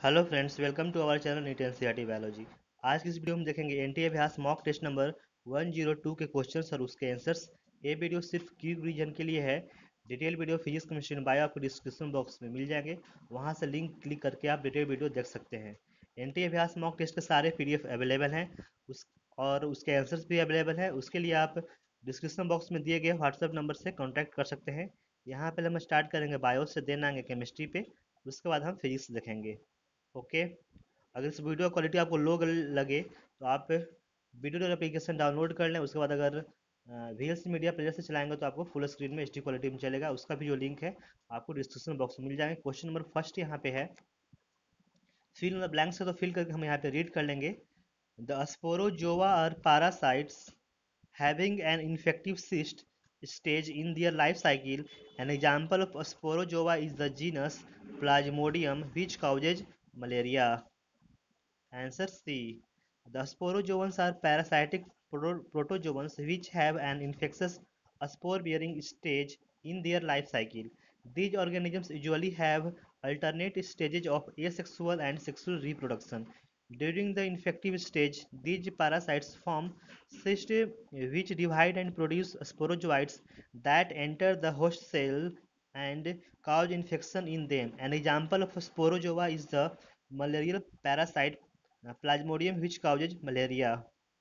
Hello friends, welcome to our channel NEET NCERT biology. आज की इस वीडियो में देखेंगे एनटीए अभ्यास मॉक टेस्ट नंबर 102 के क्वेश्चंस और उसके आंसर्स। ये वीडियो सिर्फ क्विक रीजन के लिए है। Detail video physics chemistry bio आपको डिस्क्रिप्शन बॉक्स में मिल जाएंगे, वहां से लिंक क्लिक करके आप डिटेल वीडियो देख सकते हैं। एनटीए अभ्यास मॉक टेस्ट के सारे पीडीएफ अवेलेबल हैं और उसके आंसर्स भी अवेलेबल है। उसके लिए आप डिस्क्रिप्शन बॉक्स में दिए गए व्हाट्सएप नंबर से कॉन्टैक्ट कर सकते हैं। यहाँ पहले हम स्टार्ट करेंगे बायो से, देन आएंगे केमिस्ट्री पे, उसके बाद हम फिजिक्स देखेंगे। ओके। अगर इस वीडियो क्वालिटी आपको लो लगे तो आप वीडियो एप्लीकेशन डाउनलोड कर लें। उसके बाद अगर वीएलसी मीडिया प्लेयर से चलाएंगे तो आपको फुल स्क्रीन में एचडी क्वालिटी में चलेगा। उसका भी जो लिंक है आपको डिस्क्रिप्शन बॉक्स में मिल जाएंगे। क्वेश्चन नंबर फर्स्ट यहाँ पे है, फिल इन द ब्लैंक्स है तो फिल करके हम यहाँ पे रीड कर लेंगे। The sporozoa are parasites having an infective cyst stage in their life cycle. An example of a sporozoa is the genus Plasmodium, which causes malaria. Answer C. The sporozoans are parasitic protozoans which have an infectious spore-bearing stage in their life cycle. These organisms usually have alternate stages of asexual and sexual reproduction. During the infective stage, these parasites form cysts which divide and produce sporozoites that enter the host cell and cause infection in them. An example of a sporozoa is the malarial parasite Plasmodium, which causes malaria.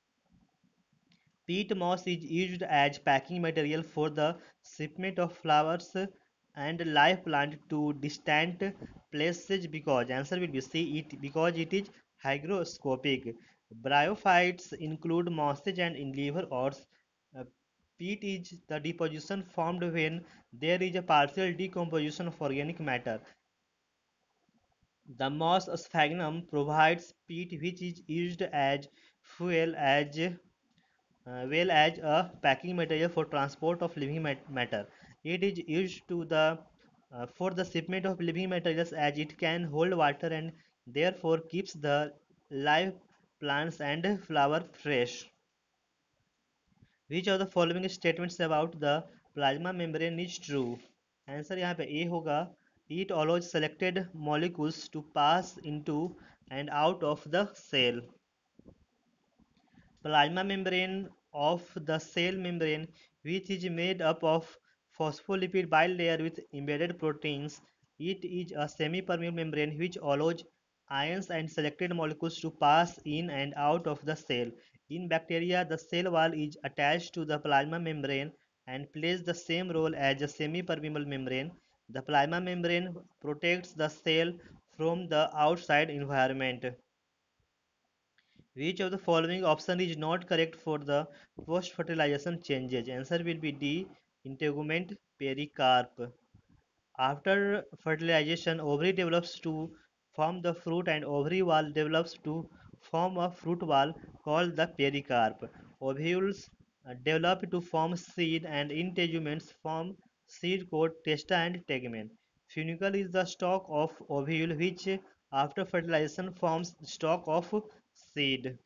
Peat moss is used as packing material for the shipment of flowers and live plant to distant places because answer will be C, because it is hygroscopic. Bryophytes include mosses and liverworts. Uh, Peat is the deposition formed when there is a partial decomposition of organic matter. The moss sphagnum provides peat which is used as fuel as well as a packing material for transport of living matter. It is used to the for the shipment of living materials as it can hold water and therefore keeps the live plants and flower fresh. Which of the following statements about the plasma membrane is true? Answer यहाँ पे ए होगा। It allows selected molecules to pass into and out of the cell. Plasma membrane of the cell membrane, which is made up of phospholipid bilayer with embedded proteins. It is a semi-permeable membrane which allows ions and selected molecules to pass in and out of the cell. In bacteria, the cell wall is attached to the plasma membrane and plays the same role as a semi-permeable membrane. The plasma membrane protects the cell from the outside environment. Which of the following option is not correct for the post-fertilization changes? Answer will be D. Integument pericarp. After fertilization, ovary develops to form the fruit and ovary wall develops to form a fruit wall called the pericarp. Ovules develop to form seed and integuments form seed coat, testa and tegumen. Funicle is the stalk of ovule which after fertilization forms stalk of seed.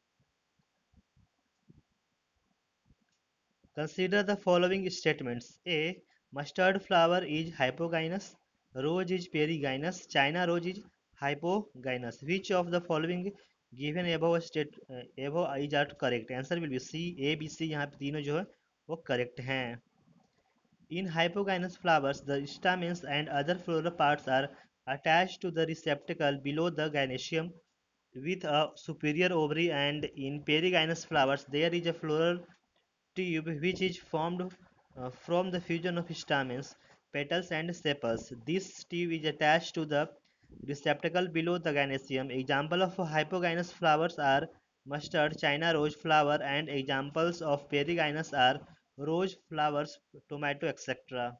Consider the following statements. A. Mustard flower is hypogynous. Rose is perigynous. China rose is hypogynous. Which of the following given above is are correct? Answer will be C. A, B, C. यहाँ पे तीनों जो है वो correct हैं. In hypogynous flowers, the stamens and other floral parts are attached to the receptacle below the gynoecium with a superior ovary, and in perigynous flowers there is a floral tube which is formed from the fusion of stamens, petals and sepals. This tube is attached to the receptacle below the gynoecium. Examples of hypogynous flowers are mustard, China rose flower, and examples of perigynous are rose flowers, tomato, etc.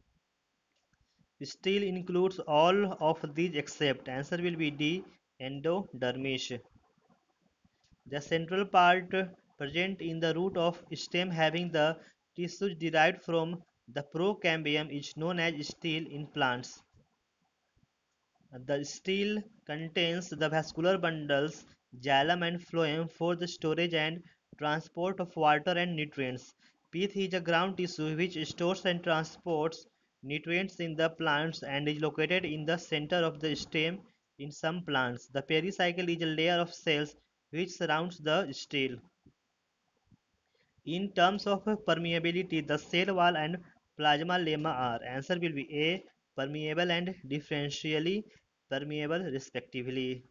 Still includes all of these except answer will be D, endodermis. The central part present in the root of stem having the tissues derived from the procambium is known as stele in plants. The stele contains the vascular bundles, xylem and phloem for the storage and transport of water and nutrients. Pith is a ground tissue which stores and transports nutrients in the plants and is located in the center of the stem. In some plants, the pericycle is a layer of cells which surrounds the stem. In terms of permeability, the cell wall and plasma lemma are. Answer will be A. Permeable and differentially permeable respectively.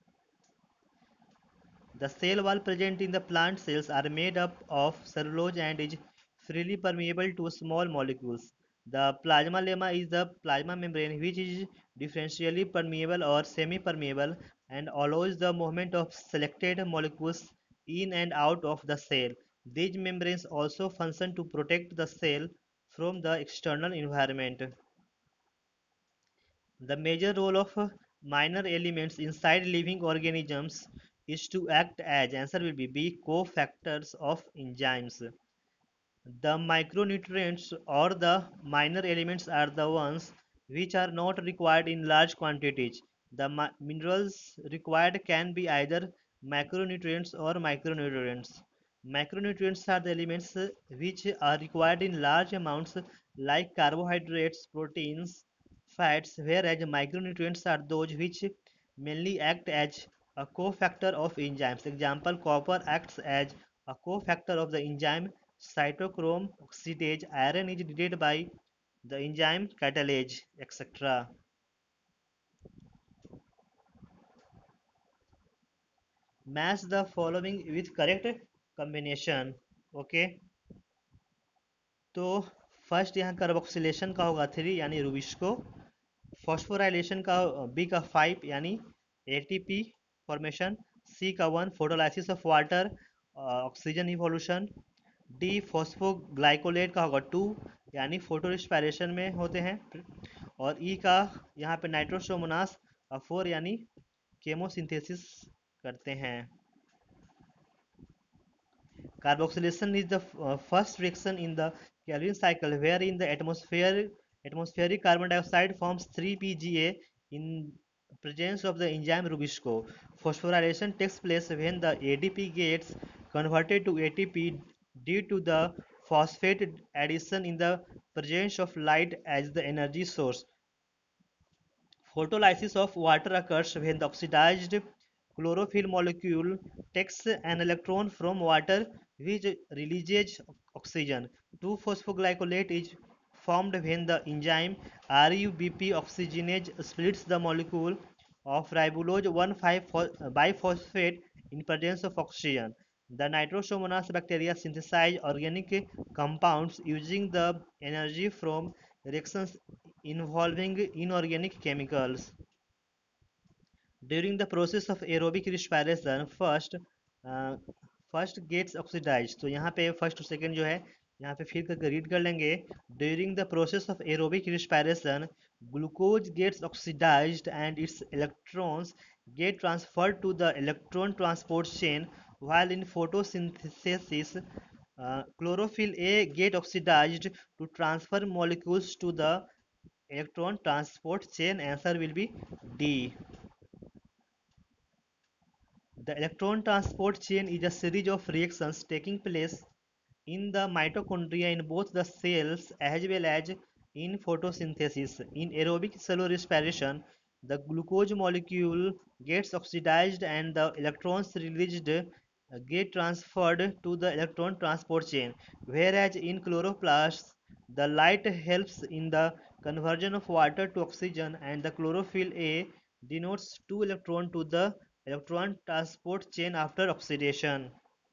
The cell wall present in the plant cells are made up of cellulose and is freely permeable to small molecules. The plasma lemma is the plasma membrane which is differentially permeable or semi-permeable and allows the movement of selected molecules in and out of the cell. These membranes also function to protect the cell from the external environment. The major role of minor elements inside living organisms is to act as, answer will be B, cofactors of enzymes. The micronutrients or the minor elements are the ones which are not required in large quantities. The minerals required can be either macronutrients or micronutrients. Macronutrients are the elements which are required in large amounts like carbohydrates, proteins, fats, whereas micronutrients are those which mainly act as a cofactor of enzymes. Example, copper acts as a cofactor of the enzyme cytochrome oxidase. Iron is needed by the enzyme catalase, etc. Match the following with correct combination. Okay तो first यहाँ carboxylation का होगा 3 यानी rubisco, phosphorylation का B का 5 यानी ATP formation, C का 1 photolysis of water oxygen evolution, D phosphoglycolate का होगा 2 यानी फोटो रिस्पायरेशन में होते हैं, और ई का यहाँ पे नाइट्रोसोमोनास 4 यानी केमोसिंथेसिस करते हैं. Carboxylation is the first reaction in the Calvin cycle wherein the atmospheric carbon dioxide forms 3-PGA in presence of the enzyme Rubisco. Phosphorylation takes place when the ADP gets converted to ATP due to the phosphate addition in the presence of light as the energy source. Photolysis of water occurs when the oxidized chlorophyll molecule takes an electron from water which releases oxygen. 2-phosphoglycolate is formed when the enzyme RUBP oxygenase splits the molecule of ribulose 1,5-biphosphate in presence of oxygen. The Nitrosomonas bacteria synthesize organic compounds using the energy from reactions involving inorganic chemicals. During the process of aerobic respiration, first gets oxidise, तो यहाँ पे first और second जो है यहाँ पे फिर करके रीड कर लेंगे. During the process of aerobic respiration glucose gets oxidised and its electrons get transferred to the electron transport chain, while in photosynthesis chlorophyll A get oxidized to transfer molecules to the electron transport chain. Answer will be D. The electron transport chain is a series of reactions taking place in the mitochondria in both the cells as well as in photosynthesis. In aerobic cellular respiration, the glucose molecule gets oxidized and the electrons released get transferred to the electron transport chain, whereas in chloroplasts, the light helps in the conversion of water to oxygen and the chlorophyll A denotes 2 electron to the electron transport chain after oxidation.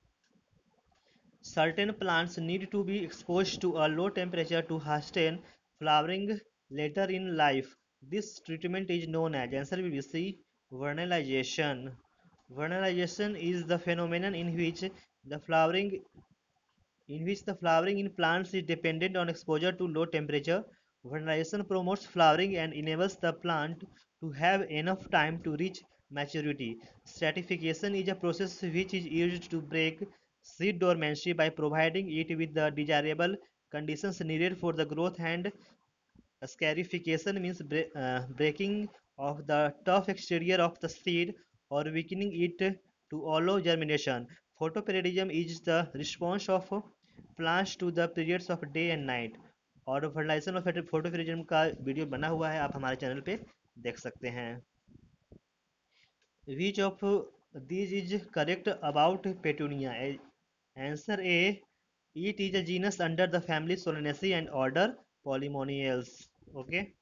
Certain plants need to be exposed to a low temperature to hasten flowering later in life. This treatment is known as, answer will be C, vernalization. Vernalization is the phenomenon in which the flowering in plants is dependent on exposure to low temperature. Vernalization promotes flowering and enables the plant to have enough time to reach maturity. Stratification is a process which is used to break seed dormancy by providing it with the desirable conditions needed for the growth, and scarification means breaking of the tough exterior of the seed or weakening it to allow germination. Photoperiodism is the response of plants to the periods of day and night. और fertilisation of photoperiodism का video बना हुआ है, आप हमारे channel पे देख सकते हैं. Which of these is correct about Petunia? Answer A. It is a genus under the family Solanaceae and order Polemoniales. Okay.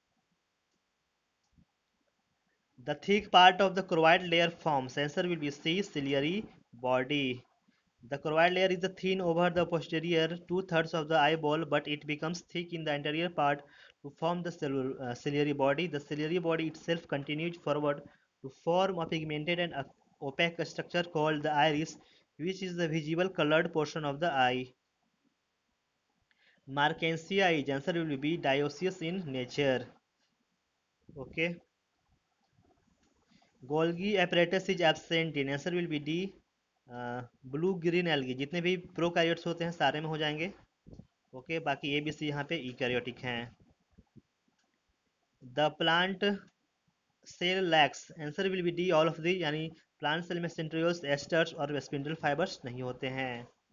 The thick part of the choroid layer forms. Answer will be C. Ciliary body. The choroid layer is thin over the posterior two-thirds of the eyeball, but it becomes thick in the anterior part to form the ciliary body. The ciliary body itself continues forward to form a pigmented and opaque structure called the iris, which is the visible colored portion of the eye. Markensia is answer will be dioecious in nature. Okay. Golgi apparatus is absent in answer will be D. Blue green algae जितने भी prokaryotes होते हैं सारे में हो जाएंगे. Okay बाकी A B C यहाँ पे ईकैरियोटिक हैं. The plant cell lacks answer will be D all of the यानी प्लांट सेल में सेंट्रियोल्स एस्टर्स और स्पिंडल फाइबर्स नहीं होते हैं.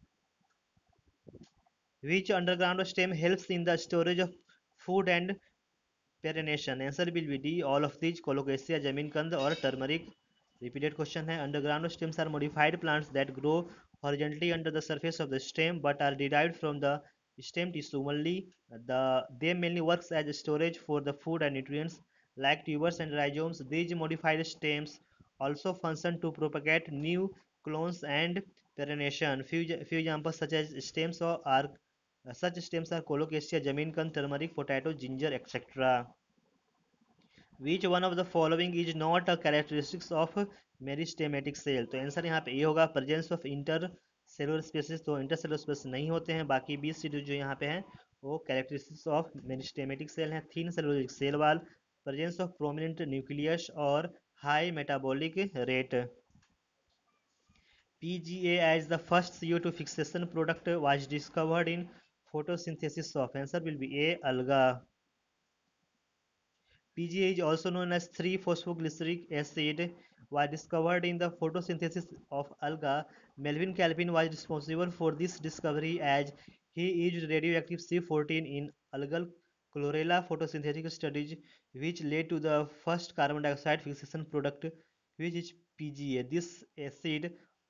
Which underground stem helps in the storage of food and perennation answer will be D all of these colocasia जमीन कंद और turmeric. Repeated question है. Underground stems are modified plants that grow horizontally under the surface of the stem but are derived from the stem tissue only. They mainly works as storage for the food and nutrients like tubers and rhizomes. These modified stems also function to propagate new clones and perenniation. Few examples such stems are colocasia, jaminkan, turmeric, potato, ginger, etc. Which one of the following is not a characteristics of meristematic cell? तो answer यहाँ पे ये होगा presence of inter cellular spaces. तो inter cellular spaces नहीं होते हैं. बाकी 20 सी जो यहाँ पे हैं वो कैरेक्टरिस्टिक्स ऑफ मेरिस्टेमेटिक सेल हैं. Thin cellular cell wall, presence of prominent nucleus और high metabolic rate. PGA as the first CO2 fixation product was discovered in photosynthesis of answer will be A. Alga. PGA is also known as 3-phosphoglyceric acid was discovered in the photosynthesis of alga. Melvin Calvin was responsible for this discovery as he used radioactive C14 in algal chlorella photosynthetic studies which led to the first carbon dioxide fixation product which is PGA. This acid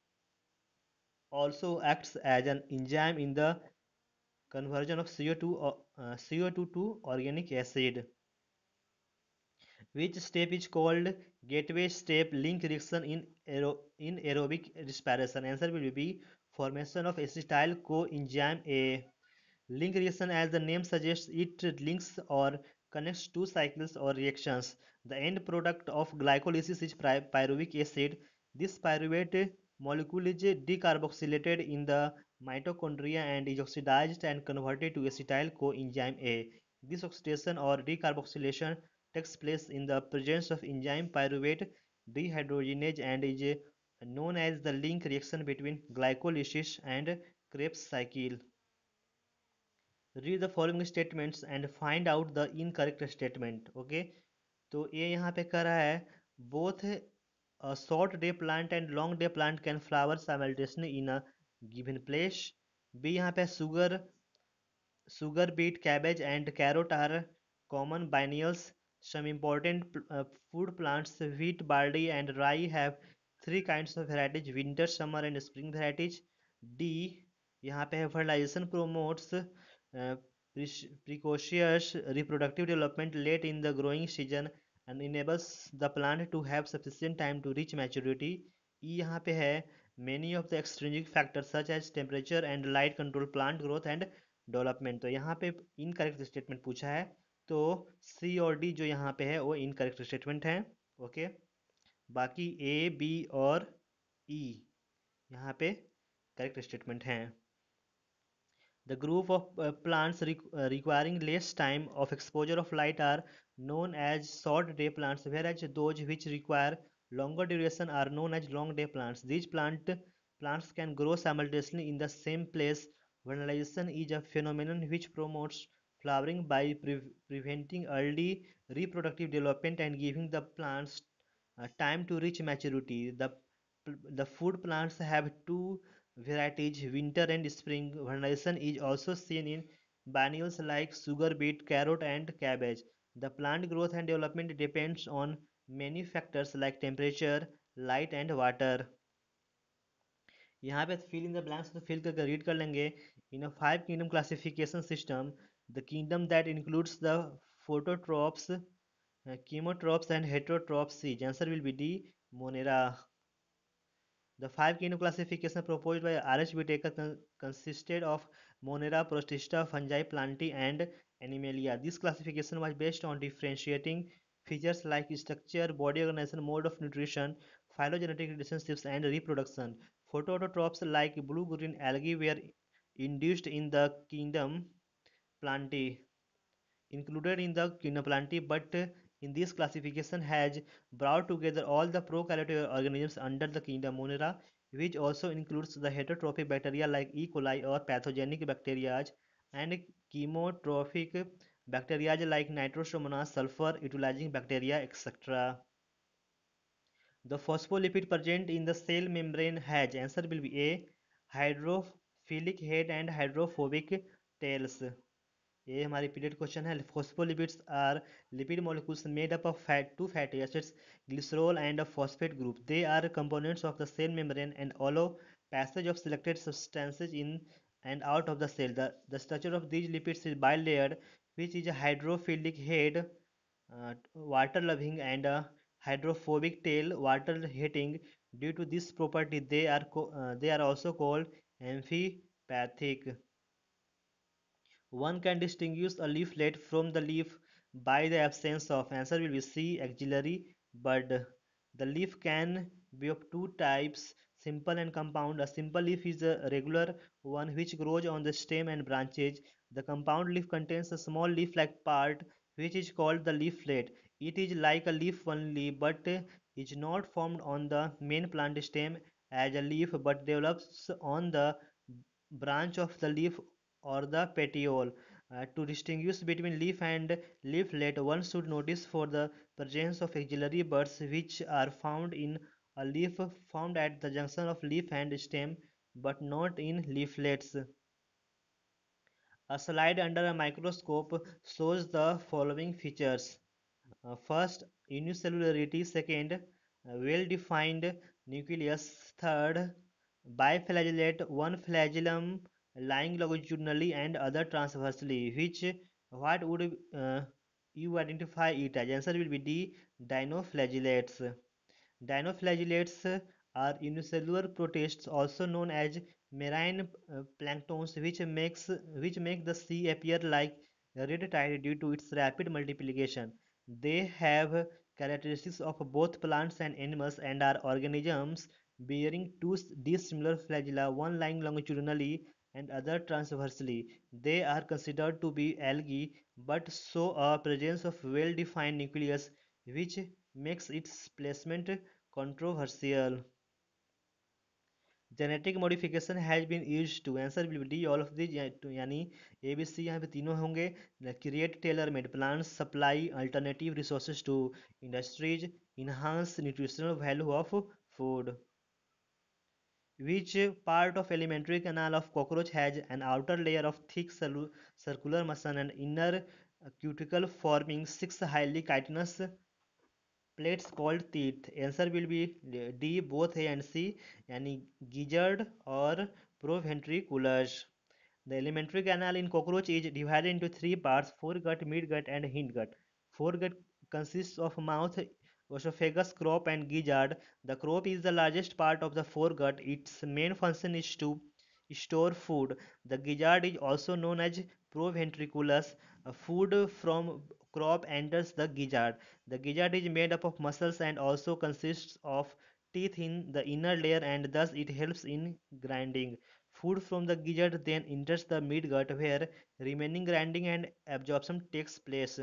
also acts as an enzyme in the conversion of CO2 to organic acid. Which step is called gateway step link reaction in aerobic respiration? Answer will be formation of acetyl coenzyme A. Link reaction, as the name suggests, it links or connects two cycles or reactions. The end product of glycolysis is pyruvic acid. This pyruvate molecule is decarboxylated in the mitochondria and is oxidized and converted to acetyl coenzyme A. This oxidation or decarboxylation takes place in the presence of enzyme pyruvate dehydrogenase and is known as the link reaction between glycolysis and Krebs cycle. Read the following statements and find out the incorrect statement. Okay, तो ये यहाँ पे कह रहा है both a short day plant and long day plant can flower simultaneously in a given place. B यहाँ पे sugar beet, cabbage and carrot are common biennials. Some important food plants wheat, barley and rye have three kinds of varieties: winter, summer and spring varieties. D यहाँ पे है fertilization promotes precocious reproductive development late in the growing season and enables the plant to have sufficient time to reach maturity. E यहाँ पे है many of the extrinsic factors such as temperature and light control plant growth and development. तो यहाँ पे incorrect statement पूछा है तो सी और डी जो यहाँ पे है वो इनकरेक्ट स्टेटमेंट है. ओके बाकी ए बी और ई यहाँ पे करेक्ट स्टेटमेंट हैं. The group of plants requiring less time of exposure of light are known as short day plants, whereas those which require longer duration are known as long day plants. These plants can grow simultaneously in the same place. Vernalization is a phenomenon which promotes flowering by preventing early reproductive development and giving the plants time to reach maturity. The food plants have two varieties, winter and spring. Vernalization is also seen in biennials like sugar beet, carrot and cabbage. The plant growth and development depends on many factors like temperature, light and water. यहाँ पे fill in the blanks तो fill करके read कर लेंगे। In a 5 kingdom classification system, the kingdom that includes the phototrophs, chemotropes and heterotrophs siege. Answer will be D. Monera. The 5 kingdom classification proposed by R.H. Whitaker consisted of Monera, Protista, fungi, plantae, and Animalia. This classification was based on differentiating features like structure, body organization, mode of nutrition, phylogenetic relationships, and reproduction. Phototrophs like blue-green algae were induced in the kingdom Plantae, included in the Quinoplantae, but in this classification has brought together all the prokaryotic organisms under the kingdom Monera, which also includes the heterotrophic bacteria like E. coli or pathogenic bacteria, and chemotrophic bacteria like Nitrosomonas, sulfur utilizing bacteria, etc. The phospholipid present in the cell membrane has, answer will be A, hydrophilic head and hydrophobic tails. ये हमारी period question है। Phospholipids are lipid molecules made up of two fatty acids, glycerol and a phosphate group. They are components of the cell membrane and allow passage of selected substances in and out of the cell. The structure of these lipids is bilayered, which is a hydrophilic head, water loving, and a hydrophobic tail, water hating. Due to this property, they are also called amphipathic. One can distinguish a leaflet from the leaf by the absence of, answer will be C, axillary bud. The leaf can be of two types, simple and compound. A simple leaf is a regular one which grows on the stem and branches. The compound leaf contains a small leaf-like part which is called the leaflet. It is like a leaf only but is not formed on the main plant stem as a leaf but develops on the branch of the leaf or the petiole. To distinguish between leaf and leaflet, one should notice for the presence of axillary buds which are found in a leaf formed at the junction of leaf and stem but not in leaflets. A slide under a microscope shows the following features. First, unicellularity. Second, well-defined nucleus. Third, biflagellate, one flagellum lying longitudinally and other transversely. What would you identify it as? Answer will be D. Dinoflagellates. Dinoflagellates are unicellular protists, also known as marine planktons, which make the sea appear like red tide due to its rapid multiplication. They have characteristics of both plants and animals and are organisms bearing two dissimilar flagella, one lying longitudinally and other transversely. They are considered to be algae but show a presence of well-defined nucleus which makes its placement controversial. Genetic modification has been use to, answer will be D all of this, यानी A B C यहाँ पे तीनों होंगे। Create tailor made plants, supply alternative resources to industries, enhance nutritional value of food. Which part of alimentary canal of cockroach has an outer layer of thick circular mucin and inner cuticle forming six highly chitinous plates called teeth? Answer will be D, both A and C, yani gizzard or proventriculus. The alimentary canal in cockroach is divided into three parts: foregut, midgut, and hindgut. Foregut consists of mouth, esophagus, crop, and gizzard. The crop is the largest part of the foregut. Its main function is to store food. The gizzard is also known as proventriculus. Food from crop enters the gizzard. The gizzard is made up of muscles and also consists of teeth in the inner layer and thus it helps in grinding. Food from the gizzard then enters the midgut where remaining grinding and absorption takes place.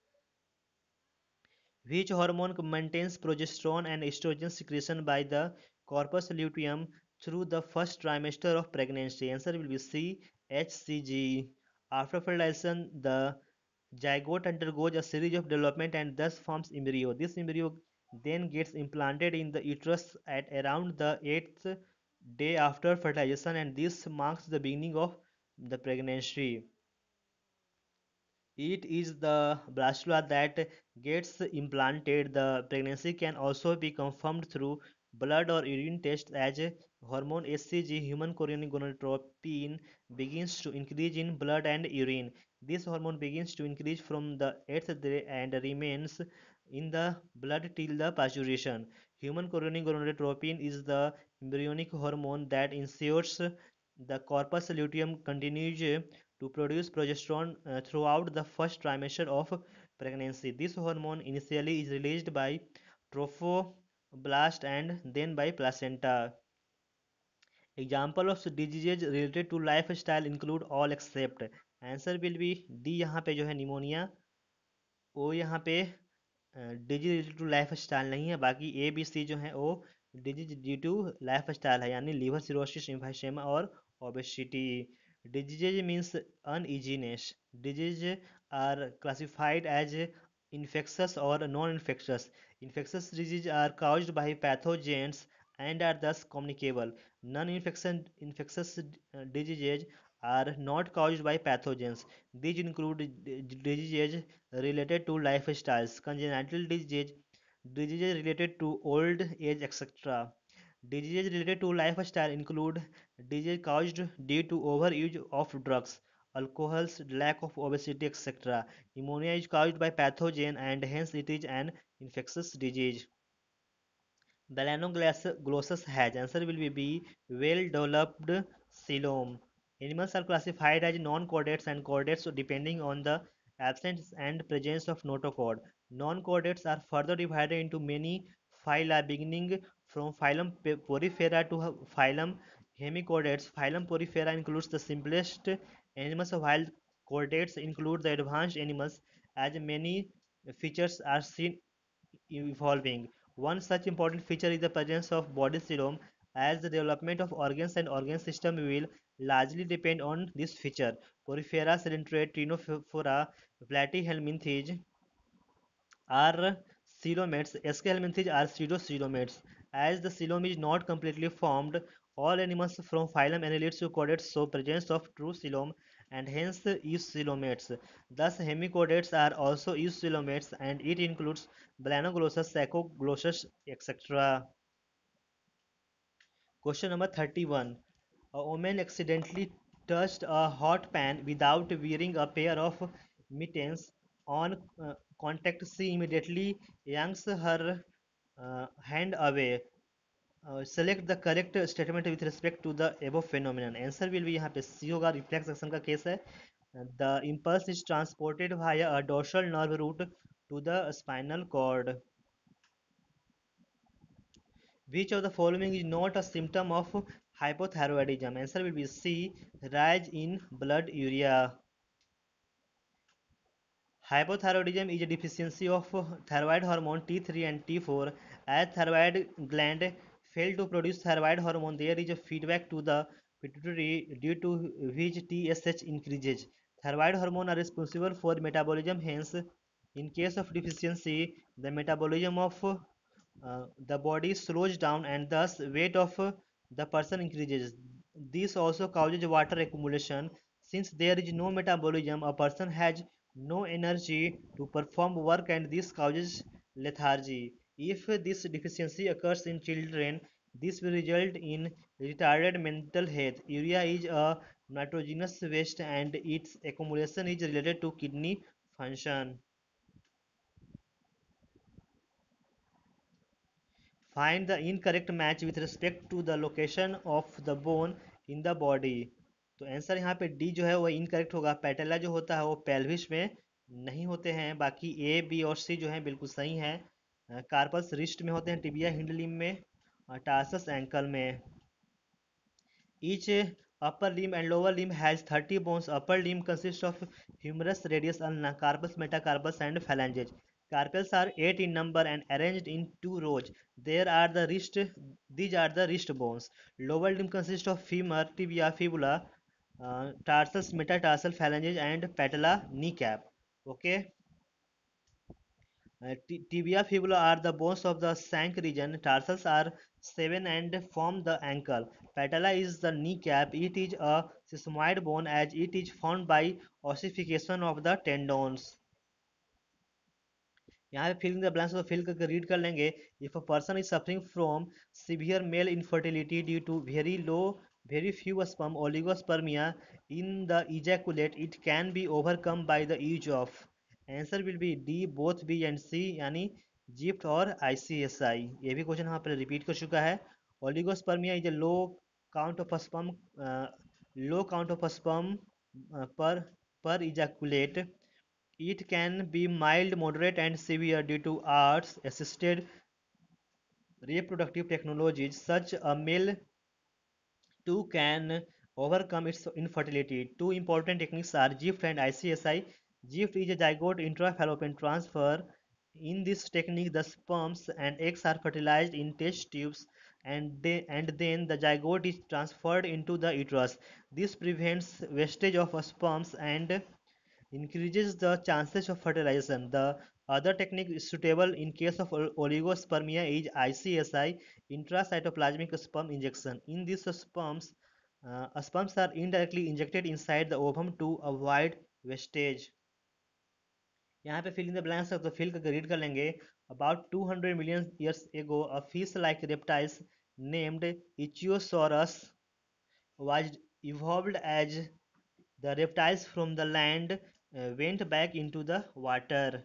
Which hormone maintains progesterone and estrogen secretion by the corpus luteum through the first trimester of pregnancy? Answer will be C, HCG. After fertilization, the zygote undergoes a series of development and thus forms embryo. This embryo then gets implanted in the uterus at around the 8th day after fertilization and this marks the beginning of the pregnancy. It is the blastula that gets implanted. The pregnancy can also be confirmed through blood or urine tests as hormone HCG, human chorionic gonadotropin, begins to increase in blood and urine. This hormone begins to increase from the eighth day and remains in the blood till the pasteurization. Human chorionic gonadotropin is the embryonic hormone that ensures the corpus luteum continues to produce progesterone throughout the first trimester of pregnancy. This hormone initially is released by trophoblast and then by placenta. Example of diseases related to lifestyle include all except. Answer will be D, यहाँ पे जो है pneumonia, ओ यहाँ पे disease related to lifestyle नहीं है, बाकी ए बी सी जो है वो disease due to lifestyle है, यानी लीवर सिरोसिस, इम्फाइसेमा और obesity. Diseases means uneasiness. Disease are classified as infectious or non-infectious. Infectious diseases are caused by pathogens and are thus communicable. Non-infectious diseases are not caused by pathogens. These include diseases related to lifestyles, congenital diseases related to old age, etc. Diseases related to lifestyle include disease caused due to overuse of drugs, alcohols, lack of obesity, etc. Pneumonia is caused by pathogen and hence it is an infectious disease. Melanoglossus has, answer will be B, well-developed coelom. Animals are classified as non-chordates and chordates depending on the absence and presence of notochord. Non-chordates are further divided into many phyla beginning from phylum Porifera to phylum Hemichordates. Phylum Porifera includes the simplest animals while chordates include the advanced animals, as many features are seen evolving. One such important feature is the presence of body serum, as the development of organs and organ system will largely depend on this feature. Porifera, Sedentrate, Trinophora, Platyhelminthes are coelomates. Escalminthes are pseudocoelomates. As the coelom is not completely formed, all animals from phylum Annelids to chordates show presence of true coelom and hence eucoelomates. Thus, hemichordates are also eucoelomates and it includes Blanoglossus, Saccoglossus, etc. Question number 31. A woman accidentally touched a hot pan without wearing a pair of mittens. On contact, she immediately yanks her hand away. Select the correct statement with respect to the above phenomenon. Answer will be यहाँ पे C होगा, reflex action का case है. The impulse is transported via a dorsal nerve route to the spinal cord. Which of the following is not a symptom of hypothyroidism? Answer will be C, rise in blood urea. Hypothyroidism is a deficiency of thyroid hormone T3 and T4. As thyroid gland fail to produce thyroid hormone, there is a feedback to the pituitary due to which TSH increases. Thyroid hormone are responsible for metabolism. Hence, in case of deficiency, the metabolism of the body slows down and thus weight of the person increases. This also causes water accumulation. Since there is no metabolism, a person has no energy to perform work and this causes lethargy. If this deficiency occurs in children, this will result in retarded mental health. Urea is a nitrogenous waste and its accumulation is related to kidney function. Find the incorrect match with respect to the location of the bone in the body. तो answer यहाँ पे D जो है वो incorrect होगा. पैटेला जो होता है वो पेल्विस में नहीं होते हैं. बाकी ए बी और सी जो है बिल्कुल सही है. कार्पस रिस्ट में होते हैं, टिबिया हिंड लिम्ब में, टार्सस एंकल में. Each upper limb and lower limb has 30 bones. Upper limb consists of humerus, radius, ulna, carpus, metacarpus, and phalanges. Carpels are 8 in number and arranged in 2 rows. There are the wrist. These are the wrist bones. Lower limb consists of femur, tibia, fibula, tarsus, metatarsal, phalanges, and patella, kneecap. Okay. Tibia fibula are the bones of the shank region. Tarsals are 7 and form the ankle. Patella is the kneecap. It is a sesamoid bone as it is formed by ossification of the tendons. यहाँ पे fill in the blanks को fill करके read कर लेंगे। If a person is suffering from severe male infertility due to very few sperm oligospermia in the ejaculate it can be overcome by the use of. Answer will be D both B and C, यानी GIFT और ICSI। ये भी question यहाँ पर repeat कर चुका है। Oligospermia is a count of a sperm low count of a sperm per ejaculate. It can be mild, moderate, and severe due to arts assisted reproductive technologies. Such a male too can overcome its infertility. Two important techniques are GIFT and ICSI. GIFT is a zygote intrafallopian transfer. In this technique, the sperms and eggs are fertilized in test tubes, and then the zygote is transferred into the uterus. This prevents wastage of sperms and increases the chances of fertilization. The other technique suitable in case of oligospermia is ICSI, intracytoplasmic sperm injection. In this, sperms are indirectly injected inside the ovum to avoid wastage. यहाँ पे fill in the blanks तो fill करके read कर लेंगे। About 200 million years ago, a fish-like reptiles named Ichthyosaurus was evolved as the reptiles from the land went back into the water.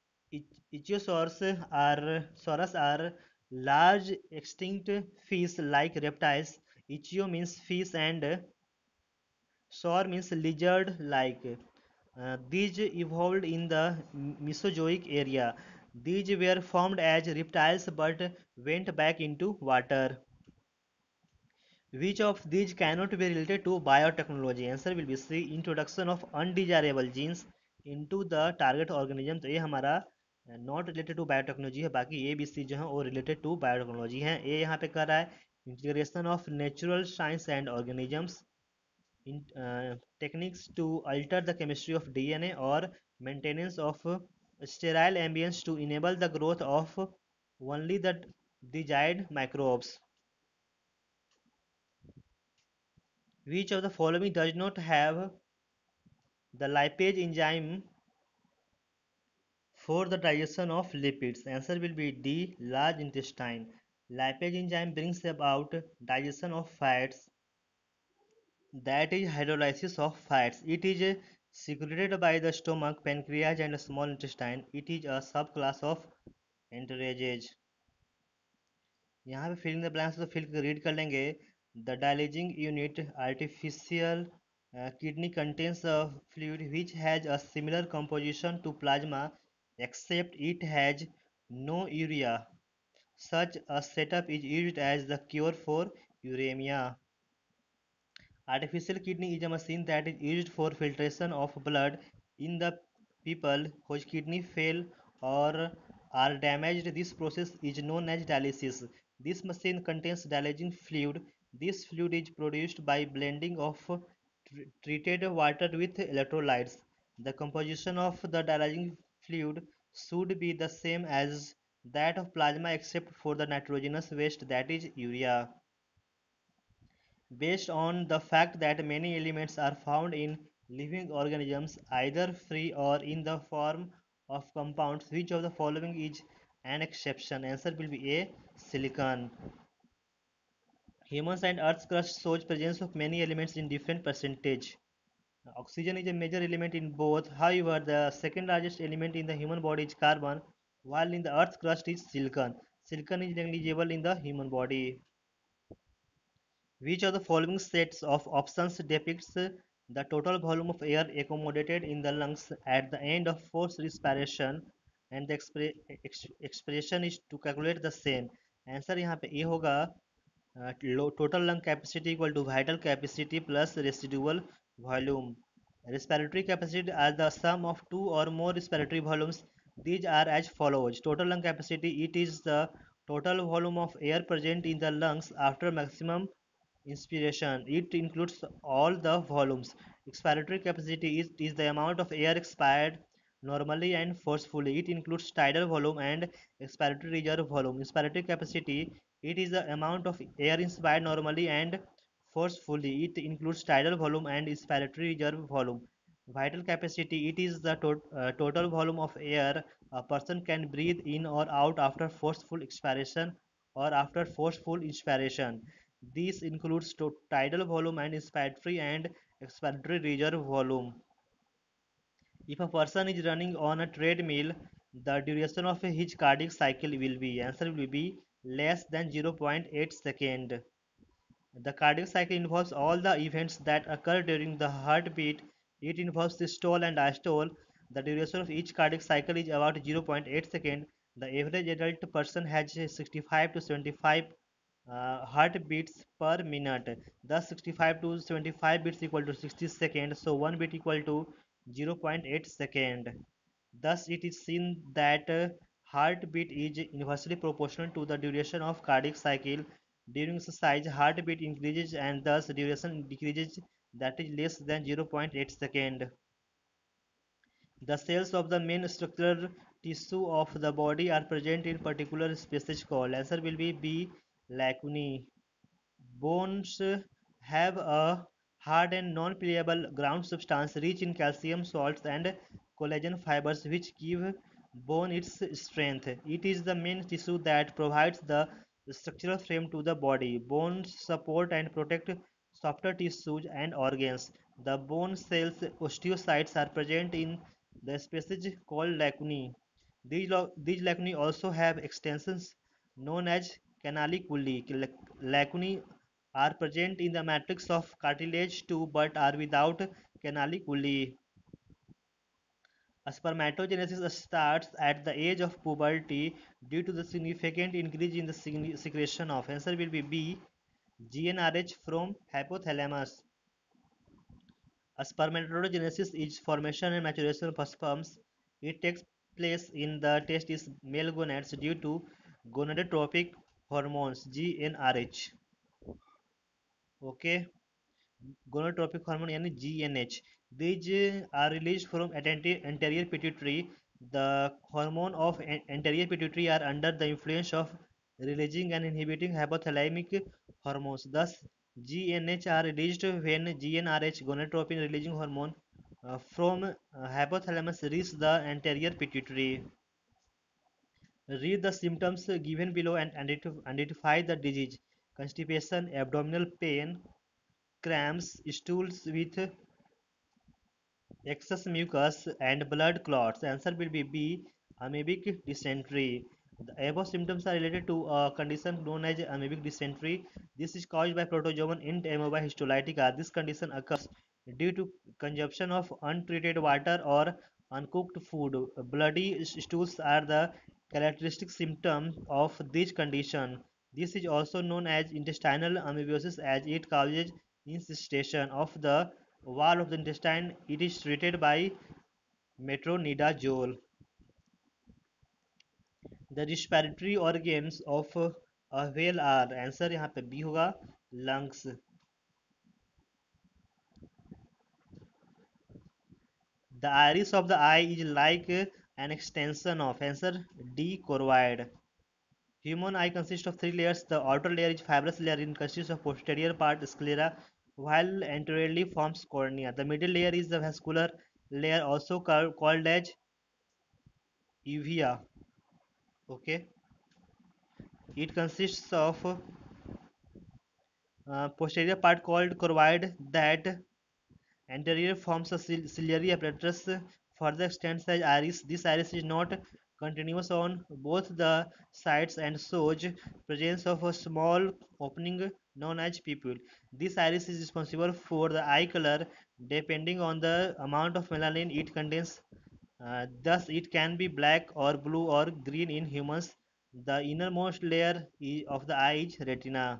Ichthyosaurus are large extinct fish-like reptiles. Ichthyo means fish and saur means lizard-like. These evolved in the Mesozoic area. These were formed as reptiles but went back into water. Which of these cannot be related to biotechnology? Answer will be C. Introduction of undesirable genes into the target organism. तो ये हमारा not related to biotechnology है, बाकी A B C जो है वो related to biotechnology है। ए यहाँ पे कर रहा है integration of natural science and organisms techniques to alter the chemistry of DNA और maintenance of sterile ambience to enable the growth of only the desired microbes. Which of the following does not have the lipase enzyme for the digestion of lipids? Answer will be D. Large intestine. Lipase enzyme brings about digestion of fats, that is hydrolysis of fats. It is secreted by the stomach, pancreas and small intestine. It is a subclass of enterogens. यहाँ पे fill in the blanks तो fill read कर लेंगे। The dialysing unit artificial kidney contains a fluid which has a similar composition to plasma except it has no urea. Such a setup is used as the cure for uremia. Artificial kidney is a machine that is used for filtration of blood in the people whose kidney fail or are damaged. This process is known as dialysis. This machine contains dialysing fluid. This fluid is produced by blending of treated water with electrolytes. The composition of the dialysing fluid should be the same as that of plasma except for the nitrogenous waste, that is urea. Based on the fact that many elements are found in living organisms either free or in the form of compounds, which of the following is an exception? Answer will be A. Silicon. Humans and Earth's crust shows presence of many elements in different percentage. Oxygen is a major element in both. However, the second largest element in the human body is carbon, while in the Earth's crust is silicon. Silicon is negligible in the human body. Which of the following sets of options depicts the total volume of air accommodated in the lungs at the end of forced respiration, and the expression is to calculate the same? Answer यहाँ पे ए होगा total lung capacity equal to vital capacity plus residual volume. Respiratory capacity are the sum of two or more respiratory volumes. These are as follows. Total lung capacity, it is the total volume of air present in the lungs after maximum inspiration. It includes all the volumes. Expiratory capacity is the amount of air expired normally and forcefully. It includes tidal volume and expiratory reserve volume. Inspiratory capacity, it is the amount of air inspired normally and forcefully. It includes tidal volume and inspiratory reserve volume. Vital capacity, it is the total volume of air a person can breathe in or out after forceful expiration or after forceful inspiration. This includes tidal volume and inspiratory and expiratory reserve volume. If a person is running on a treadmill, the duration of his cardiac cycle will be, answer will be less than 0.8 second. The cardiac cycle involves all the events that occur during the heartbeat. It involves systole and diastole. The duration of each cardiac cycle is about 0.8 seconds. The average adult person has 65 to 75 heartbeats per minute. Thus, 65 to 75 beats equal to 60 seconds. So, 1 beat equal to 0.8 second. Thus, it is seen that heartbeat is inversely proportional to the duration of cardiac cycle. During exercise, heartbeat increases and thus duration decreases, that is less than 0.8 second. The cells of the main structural tissue of the body are present in particular species called. Answer will be B. Lacunae. Bones have a hard and non-pliable ground substance rich in calcium salts and collagen fibers which give bone its strength. It is the main tissue that provides the structural frame to the body. Bones support and protect softer tissues and organs. The bone cells osteocytes are present in the species called lacunae. These lacunae also have extensions known as canaliculi. Lacunae are present in the matrix of cartilage too but are without canaliculi. Spermatogenesis starts at the age of puberty due to the significant increase in the secretion of, answer will be B, GnRH from hypothalamus. Spermatogenesis is formation and maturation of sperms. It takes place in the testis male gonads due to gonadotropic hormones GnRH. Okay, gonadotropic hormone यानी GnH. These are released from anterior pituitary. The hormone of anterior pituitary are under the influence of releasing and inhibiting hypothalamic hormones. Thus, GnH are released when GnRH, gonadotropin releasing hormone, from hypothalamus reach the anterior pituitary. Read the symptoms given below and identify the disease. Constipation, abdominal pain, cramps, stools with excess mucus and blood clots. Answer will be B. Amoebic dysentery. The above symptoms are related to a condition known as amoebic dysentery. This is caused by protozoan int amoeba histolytica. This condition occurs due to consumption of untreated water or uncooked food. Bloody stools are the characteristic symptom of this condition. This is also known as intestinal amoebosis as it causes infestation of the wall of the intestine. It is treated by metronidazole. The respiratory organs of a whale are, answer यहाँ पे B होगा, lungs. The iris of the eye is like an extension of, answer D, choroid. Human eye consists of three layers. The outer layer is fibrous layer. It consists of posterior part sclera, while anteriorly forms cornea. The middle layer is the vascular layer, also called as uvea. Okay, it consists of posterior part called choroid that anterior forms a ciliary apparatus, further extends the iris. This iris is not continuous on both the sides and shows presence of a small opening known as pupil. This iris is responsible for the eye color depending on the amount of melanin it contains. Thus, it can be black or blue or green in humans. The innermost layer of the eye is retina.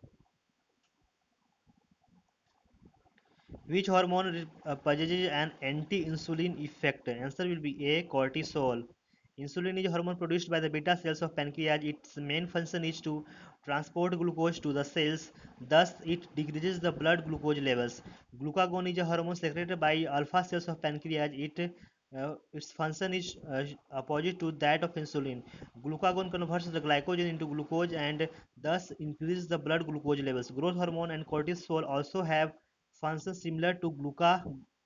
Which hormone possesses an anti-insulin effect? Answer will be A. Cortisol. Insulin is a hormone produced by the beta cells of pancreas. Its main function is to transport glucose to the cells. Thus, it decreases the blood glucose levels. Glucagon is a hormone secreted by alpha cells of pancreas. Its function is opposite to that of insulin. Glucagon converts the glycogen into glucose and thus increases the blood glucose levels. Growth hormone and cortisol also have functions similar to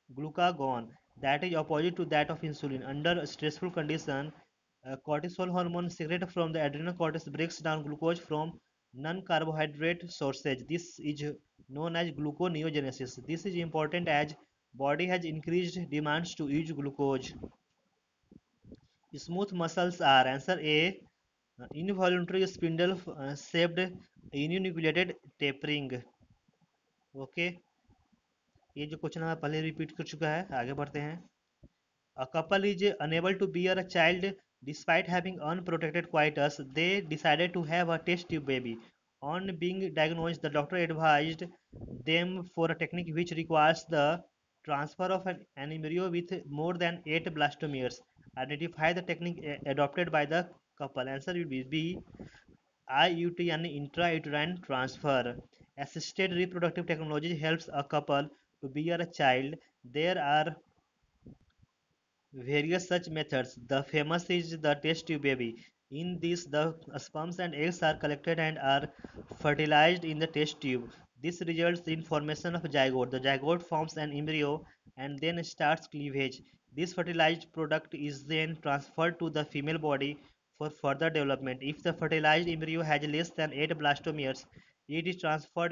glucagon, that is opposite to that of insulin. Under a stressful condition, cortisol hormone secreted from the adrenal cortex breaks down glucose from non-carbohydrate sources. This is known as gluconeogenesis. This is important as body has increased demands to use glucose. Smooth muscles are answer A. Involuntary spindle shaped ununulated tapering. Okay, ये जो question हमारा पहले repeat कर चुका है, आगे बढ़ते हैं. A couple is unable to bear a child despite having unprotected coitus. They decided to have a test tube baby. On being diagnosed, the doctor advised them for a technique which requires the transfer of an embryo with more than 8 blastomeres. Identify the technique adopted by the couple. Answer will be B. IUT यानी intrauterine transfer. Assisted reproductive technology helps a couple to bear a child. There are various such methods. The famous is the test tube baby. In this, the sperms and eggs are collected and are fertilized in the test tube. This results in formation of zygote. The zygote forms an embryo and then starts cleavage. This fertilized product is then transferred to the female body for further development. If the fertilized embryo has less than 8 blastomeres, it is transferred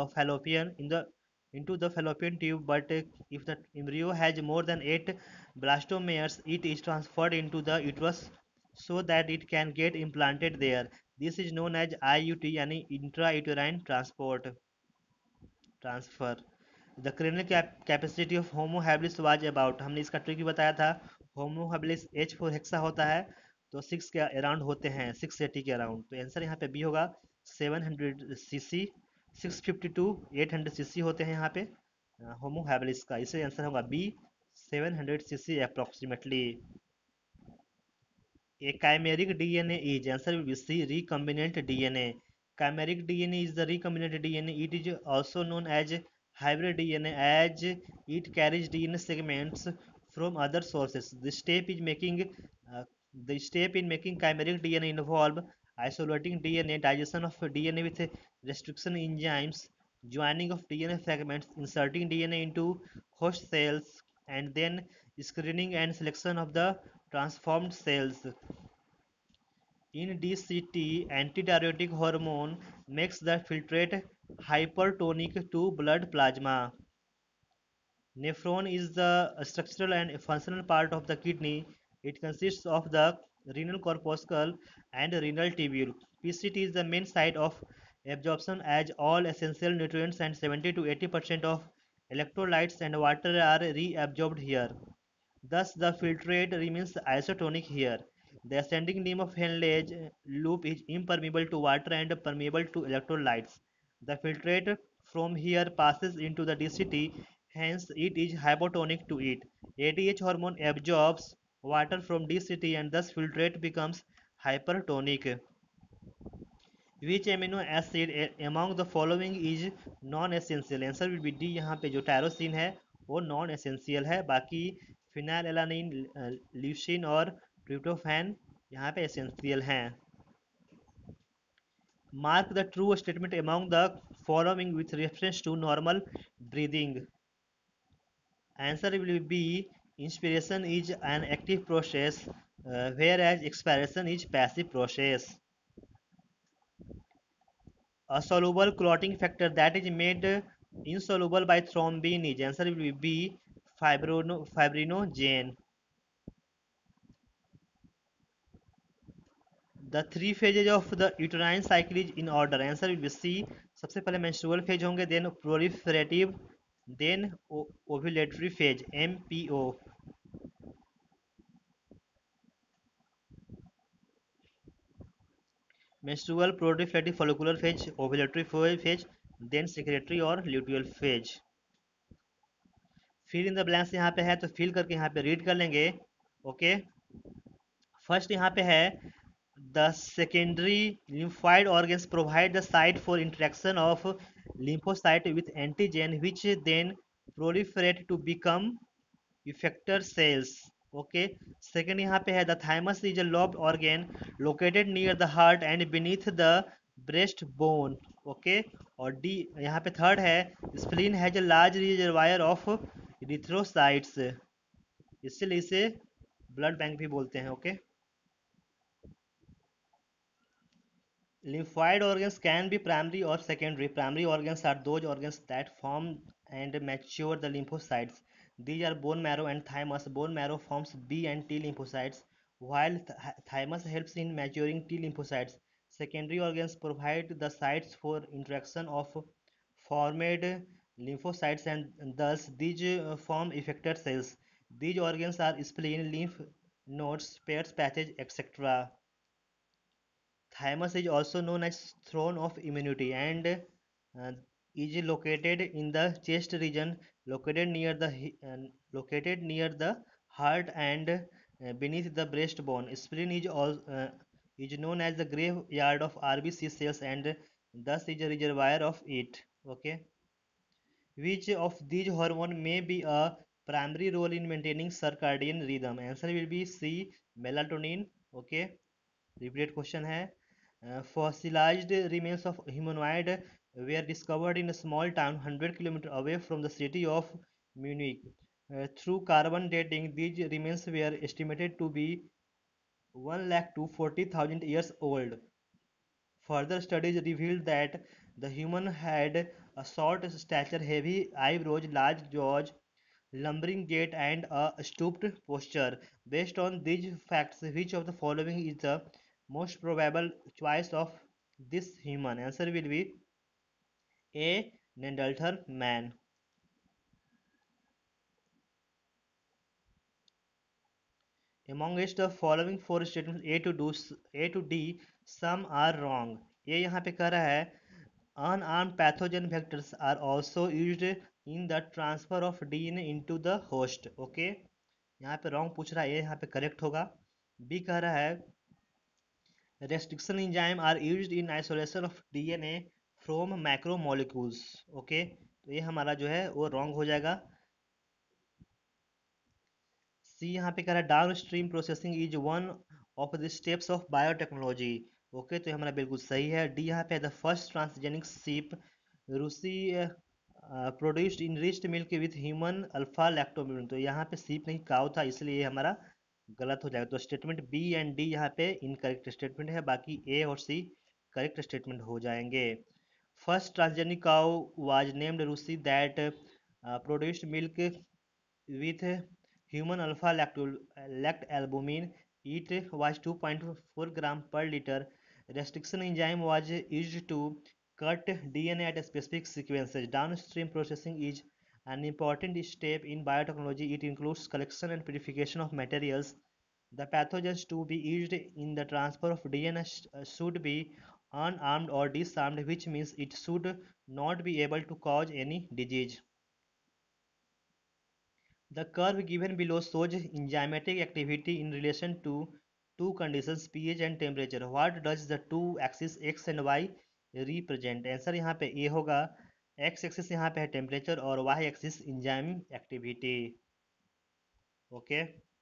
into the fallopian tube, but if the embryo has more than 8 blastomeres, it is transferred into the uterus so that it can get implanted there. This is known as IUT यानी intrauterine transfer. The cranial capacity of Homo habilis was about, हमने इसका trick भी बताया था. Homo habilis H4 hexa होता है, तो 6 के अराउंड होते हैं, 680 के अराउंड. तो आंसर यहाँ पे बी होगा. 700 सीसी, 652 800 सीसी होते हैं यहाँ पे होमो हैबिलिस का. इससे आंसर होगा B, 700 CC approximately. A chimeric DNA is, answer will be C, recombinant DNA. Chimeric DNA is the recombinant DNA. It is also known as hybrid DNA as it carries DNA segments from other sources. Uh, the step in making chimeric DNA involve isolating DNA, digestion of DNA with restriction enzymes, joining of DNA fragments, inserting DNA into host cells, and then screening and selection of the transformed cells. In DCT, antidiuretic hormone makes the filtrate hypertonic to blood plasma. Nephron is the structural and functional part of the kidney. It consists of the renal corpuscle and renal tubule. PCT is the main site of absorption as all essential nutrients and 70 to 80% of electrolytes and water are reabsorbed here. Thus, the filtrate remains isotonic here. The ascending limb of Henle loop is impermeable to water and permeable to electrolytes. The filtrate from here passes into the DCT, hence it is hypotonic to it. ADH hormone absorbs water from DCT and thus filtrate becomes hypertonic. Which amino acid among the following is non-essential? Answer will be D. यहाँ पे जो tyrosine है वो non essential है, बाकी phenylalanine, leucine और tryptophan यहाँ पे एसेंशियल हैं. Mark the true statement among the following with reference to normal breathing. Answer will be inspiration is an active process, whereas expiration is passive process. A soluble clotting factor that is made insoluble by thrombin is, answer will be fibrinogen. The three phases of the uterine cycle is in order. Answer will be C. सबसे पहले menstrual phase होंगे, then proliferative, then ovulatory phase, MPO. Menstrual, proliferative, follicular phase, ovulatory phase, then secretory और luteal phase. Fill in the blanks यहाँ पे है, तो fill करके यहाँ पे रीड कर लेंगे. ओके, फर्स्ट यहाँ पे है the secondary lymphoid organs provide the site for interaction of lymphocyte with antigen which then proliferate to become effector cells. Okay, second यहाँ पे है the thymus is a lobed organ located near the heart and beneath the breast bone. Okay, और D यहाँ पे third है spleen has a large reservoir of erythrocytes, इसलिए इसे blood bank भी बोलते हैं। Okay. Lymphoid organs can be primary or secondary. Primary organs are those organs that form and mature the lymphocytes. These are bone marrow and thymus. Bone marrow forms B and T lymphocytes, while thymus helps in maturing T lymphocytes. Secondary organs provide the sites for interaction of formed lymphocytes, and thus these form effector cells. These organs are spleen, lymph nodes, Peyer's patches, etc. Thymus is also known as throne of immunity and is located in the chest region, located near the located near the heart and beneath the breastbone. Spleen is known as the graveyard of RBC cells and thus is a reservoir of it. Okay. Which of these hormone may be a primary role in maintaining circadian rhythm? Answer will be C, melatonin. Okay. Repeated question है fossilized remains of humanoid were discovered in a small town 100 km away from the city of Munich. Through carbon dating, these remains were estimated to be 1 lakh to 40,000 years old. Further studies revealed that the human had a short stature, heavy eyebrows, large jaws, lumbering gait, and a stooped posture. Based on these facts, which of the following is the most probable choice of this human? Answer will be A. Neanderthal man. Amongst the following four statements A to D, some are wrong. ये यहाँ पे कह रहा है unarmed pathogen vectors are also used in the transfer of DNA into the host. Okay, यहाँ पे wrong पूछ रहा है, ये यहाँ पे correct होगा. B कह रहा है restriction enzyme are used in isolation of DNA from macromolecules. Okay, तो ये हमारा जो है वो wrong हो जाएगा. सी यहाँ पे कह रहा है down stream processing is one of the steps of biotechnology. Okay, तो ये हमारा बिल्कुल सही है. डी यहाँ पे है the first transgenic sheep Rosie produced enriched milk with human alpha lactalbumin. तो यहाँ पे सीप नहीं काउ था, इसलिए ये हमारा गलत हो जाएगा. तो स्टेटमेंट बी एंड डी यहाँ पे इनकरेक्ट स्टेटमेंट है, बाकी ए और सी करेक्ट स्टेटमेंट हो जाएंगे. First transgenic cow was named Rosie that produced milk with human alpha lactalbumin. It was 2.4 gram per liter. Restriction enzyme was used to cut DNA at specific sequences. Downstream processing is an important step in biotechnology. It includes collection and purification of materials. The pathogens to be used in the transfer of DNA should be unarmed or disarmed, which means it should not be able to cause any disease. The curve given below shows enzymatic activity in relation to two conditions pH and temperature. What does the two axis x and y represent? Answer यहाँ पे A होगा. x axis यहाँ पे है temperature और y axis enzyme activity. Okay.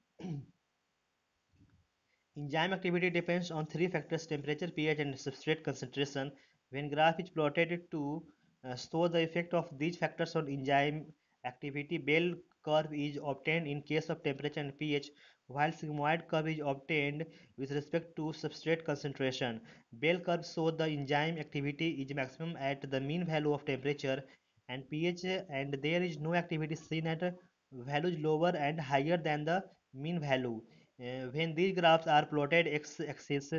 Enzyme activity depends on three factors: temperature, pH, and substrate concentration. When graph is plotted to show the effect of these factors on enzyme activity, bell curve is obtained in case of temperature and pH, while sigmoid curve is obtained with respect to substrate concentration. Bell curve shows the enzyme activity is maximum at the mean value of temperature and pH, and there is no activity seen at values lower and higher than the mean value. When these graphs are plotted, x-axis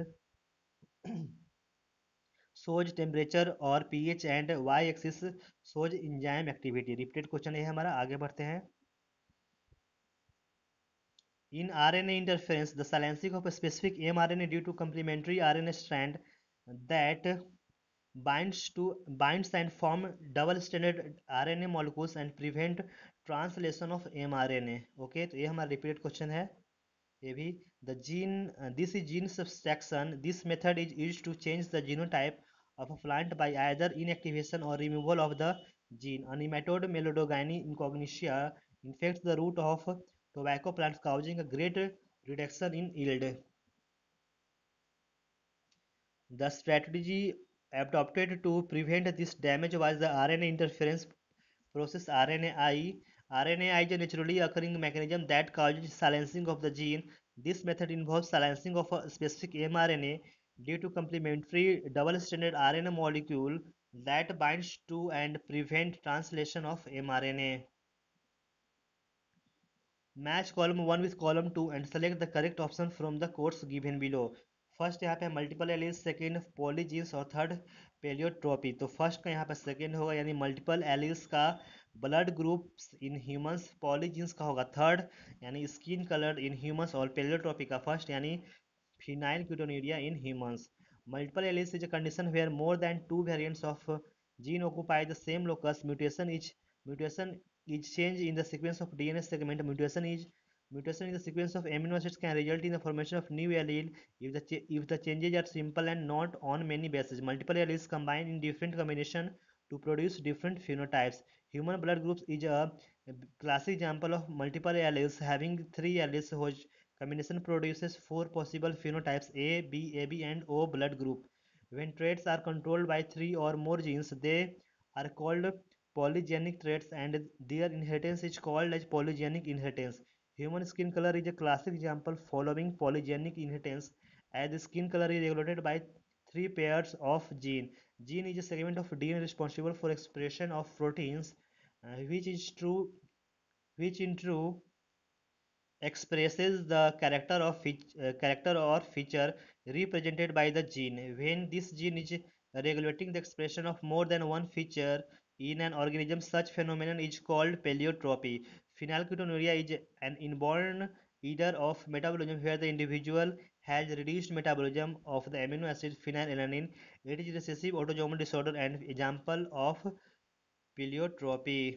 shows temperature और pH and y-axis shows enzyme activity. Repeated question है हमारा, आगे बढ़ते हैं. In RNA interference, the silencing of a specific mRNA due to complementary RNA strand that binds and form double-stranded RNA molecules and prevent translation of mRNA. Okay, तो ये हमारा repeated question है. ये भी this is gene subtraction. This method is used to change the genotype of a plant by either inactivation or removal of the gene. A nematode Melodogyne incognitia infects the root of tobacco plants, causing a great reduction in yield. The strategy adopted to prevent this damage was the RNA interference process RNAi. RNA is a naturally occurring mechanism that causes silencing of the gene. This method involves silencing of a specific mRNA due to complementary double-stranded RNA molecule that binds to and prevent translation of mRNA. Match column 1 with column 2 and select the correct option from the codes given below. First यहाँ पे multiple alleles, second polygenes और third pleiotropy. तो first का यहाँ पे second होगा यानी multiple alleles का blood groups in humans, polygenes का होगा थर्ड यानी स्किन कलर इन ह्यूमंस और पेलियोट्रोपी का फर्स्ट यानी phenylketonuria in humans. Multiple alleles is a condition where more than two variants of gene occupy the same locus. Mutation is change in the sequence of DNA segment. Mutation in the sequence of amino acids can result in the formation of new allele if the changes are simple and not on many bases. Multiple alleles combine in different combination to produce different phenotypes. Human blood groups is a classic example of multiple alleles having three alleles whose combination produces four possible phenotypes A, B, AB, and O blood group. When traits are controlled by three or more genes, they are called polygenic traits, and their inheritance is called as polygenic inheritance. Human skin color is a classic example following polygenic inheritance, as the skin color is regulated by three pairs of gene. Gene is a segment of DNA responsible for expression of proteins, which is true, which in true expresses the character or feature represented by the gene. When this gene is regulating the expression of more than one feature in an organism, such phenomenon is called pleiotropy. Phenylketonuria is an inborn error of metabolism where the individual has reduced metabolism of the amino acid phenylalanine. It is a recessive autosomal disorder and example of pleiotropy.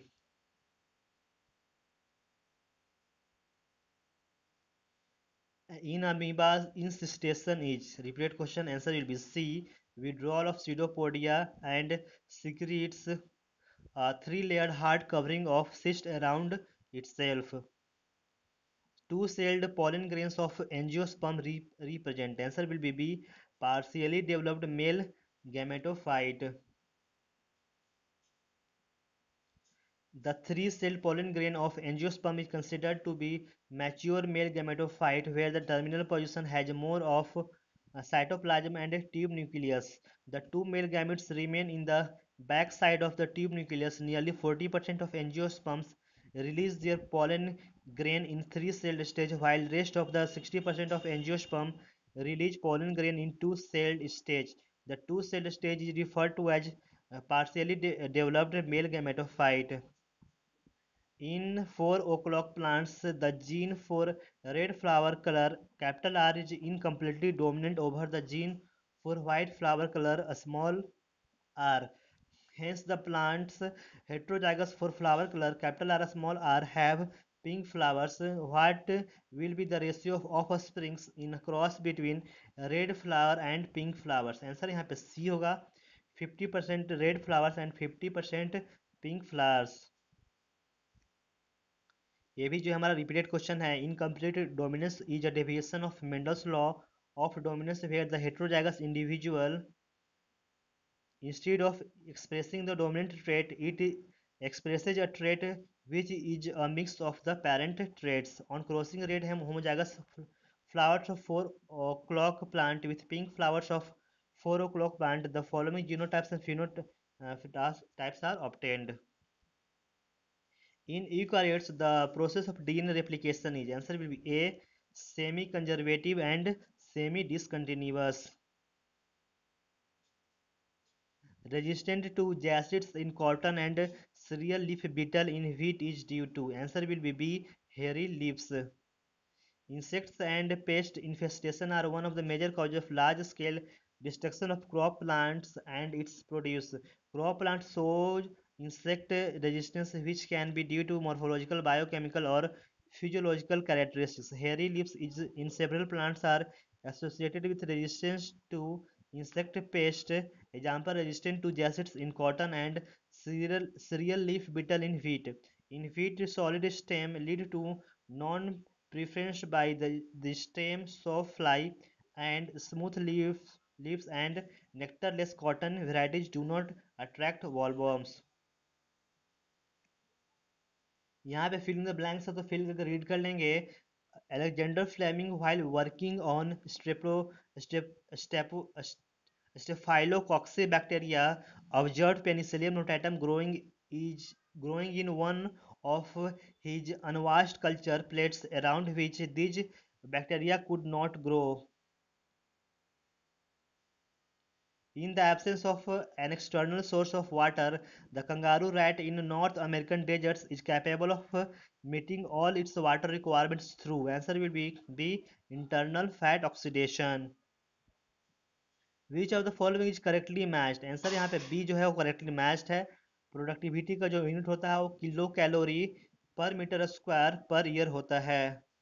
In amoeba's incestation is repeated question answer will be C. Withdrawal of pseudopodia and secretes a three-layered hard covering of cyst around itself. Two-celled pollen grains of angiosperm represent. Answer will be B. Partially developed male gametophyte. The three-celled pollen grain of angiosperm is considered to be mature male gametophyte where the terminal position has more of a cytoplasm and a tube nucleus. The two male gametes remain in the back side of the tube nucleus. Nearly 40% of angiosperms release their pollen grain in three-celled stage while rest of the 60% of angiosperm release pollen grain in two-celled stage. The two-celled stage is referred to as partially developed male gametophyte. In 4 o'clock plants, the gene for red flower color capital R is incompletely dominant over the gene for white flower color a small r. Hence, the plants heterozygous for flower color capital R small r have pink flowers. What will be the ratio of offsprings in a cross between red flower and pink flowers? Answer यहाँ पे C होगा. 50% red flowers and 50% pink flowers. ये भी जो हमारा repeated question है. Incomplete dominance is a deviation of Mendel's law of dominance where the heterozygous individual instead of expressing the dominant trait it expresses a trait which is a mix of the parent traits. On crossing red homozygous flowers of 4 o'clock plant with pink flowers of 4 o'clock plant, the following genotypes and phenotypes are obtained. In eukaryotes, the process of DNA replication is answer will be A. Semi-conservative and semi-discontinuous. Resistant to acids in cotton and cereal leaf beetle in wheat is due to answer will be B. Hairy leaves. Insects and pest infestation are one of the major causes of large-scale destruction of crop plants and its produce. Crop plants show insect resistance which can be due to morphological, biochemical or physiological characteristics. Hairy leaves in several plants are associated with resistance to insect pest. Example resistant to acids in cotton and cereal leaf beetle in wheat. In wheat, solid stem lead to non preferenced by the stem soft fly and smooth leaves and nectarless cotton varieties do not attract wallworms. यहाँ पे fill in the blanks है तो fill करके read कर लेंगे। Alexander Fleming, while working on Staphylococcus bacteria, observed Penicillium notatum growing in one of his unwashed culture plates around which these bacteria could not grow. In the absence of an external source of water, the kangaroo rat in North American deserts is capable of meeting all its water requirements through. Answer will be B. Internal fat oxidation. Which of the following is correctly matched? Answer यहाँ पे B जो है वो correctly matched है। Productivity का जो unit होता है वो kilo calorie per metre square per year होता है।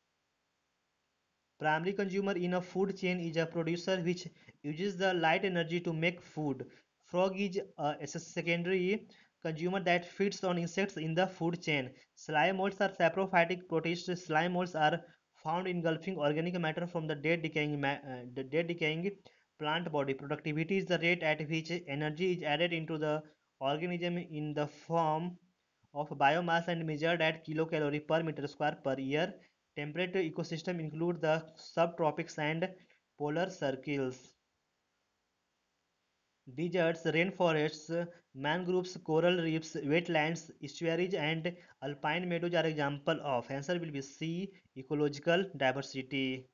Primary consumer in a food chain is a producer which uses the light energy to make food. Frog is a secondary consumer that feeds on insects in the food chain. Slime molds are saprophytic protists. Slime molds are found engulfing organic matter from the dead decaying plant body. Productivity is the rate at which energy is added into the organism in the form of biomass and measured at kilocalorie per meter square per year. Temperate ecosystem include the subtropics and polar circles. Deserts, rainforests, mangroves, coral reefs, wetlands, estuaries, and alpine meadows are example of. Answer will be C. Ecological diversity.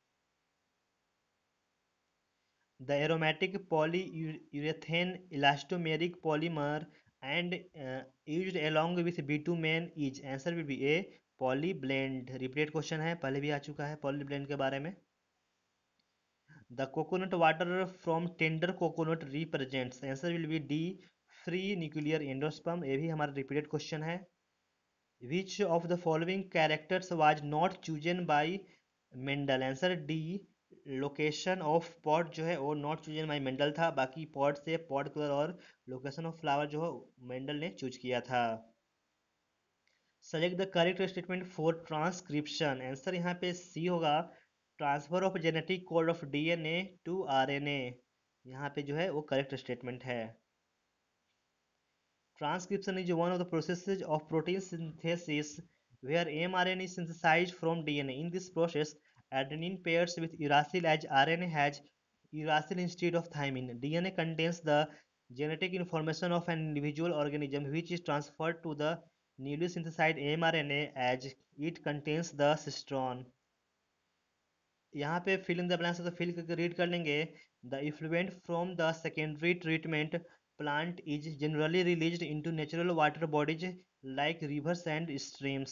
The aromatic polyurethane elastomeric polymer and used along with bitumen is. Answer will be A. Polyblend. Repeat question है, पहले भी आ चुका है polyblend के बारे में। The coconut water from tender coconut represents. Answer will be D. Free nuclear endosperm. ये भी हमारा repeated question है। Which of the following characters was not chosen by Mendel? Answer D. Location of pot जो है वो not chosen by Mendel था, बाकी pot से पॉट कलर और लोकेशन ऑफ फ्लावर जो है मेंडल ने चूज किया था। Select the correct statement for transcription. Answer यहाँ पे सी होगा, transfer of genetic code of DNA to RNA. यहाँ पे जो है वो करेक्ट स्टेटमेंट है। Transcription is one of the processes of protein synthesis where mRNA is synthesized from DNA. In this process, adenine pairs with uracil as RNA has uracil instead of thymine. DNA contains the genetic information of an individual organism which is transferred to the newly synthesized mRNA as it contains the cistron. यहाँ पे fill in the blanks तो fill करके read कर लेंगे। The effluent from the secondary treatment plant is generally released into natural water bodies like rivers and streams.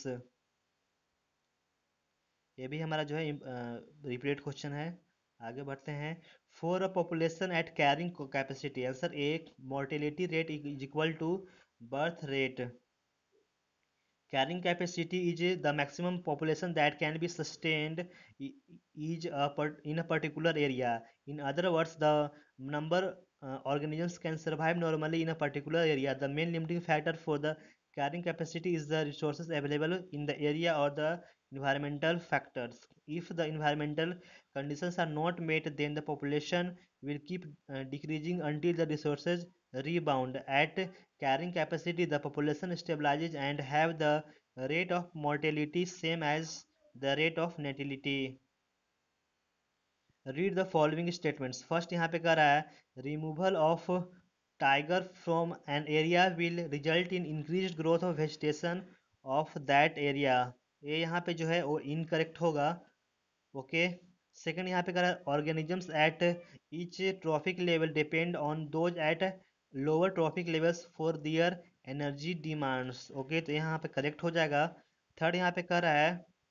ये भी हमारा जो है रिपीटेड क्वेश्चन है। आगे बढ़ते हैं। For a population at carrying capacity. Answer A, mortality rate is equal to birth rate. Carrying capacity is the maximum population that can be sustained in a particular area. In other words, the number organisms can survive normally in a particular area. The main limiting factor for the carrying capacity is the resources available in the area or the environmental factors. If the environmental conditions are not met, then the population will keep decreasing until the resources rebound. At carrying capacity, the population stabilizes and have the rate of mortality same as the rate of natality. Read the following statements. First यहाँ पे कह रहा है removal of tiger from an area will result in increased growth of vegetation of that area. ये यहाँ पे जो है वो incorrect होगा। ओके। सेकंड यहाँ पे कह रहा है organisms at each trophic level depend on those at lower trophic levels for their energy demands. Okay, तो यहाँ पे करेक्ट हो जाएगा। थर्ड यहाँ पे कह रहा है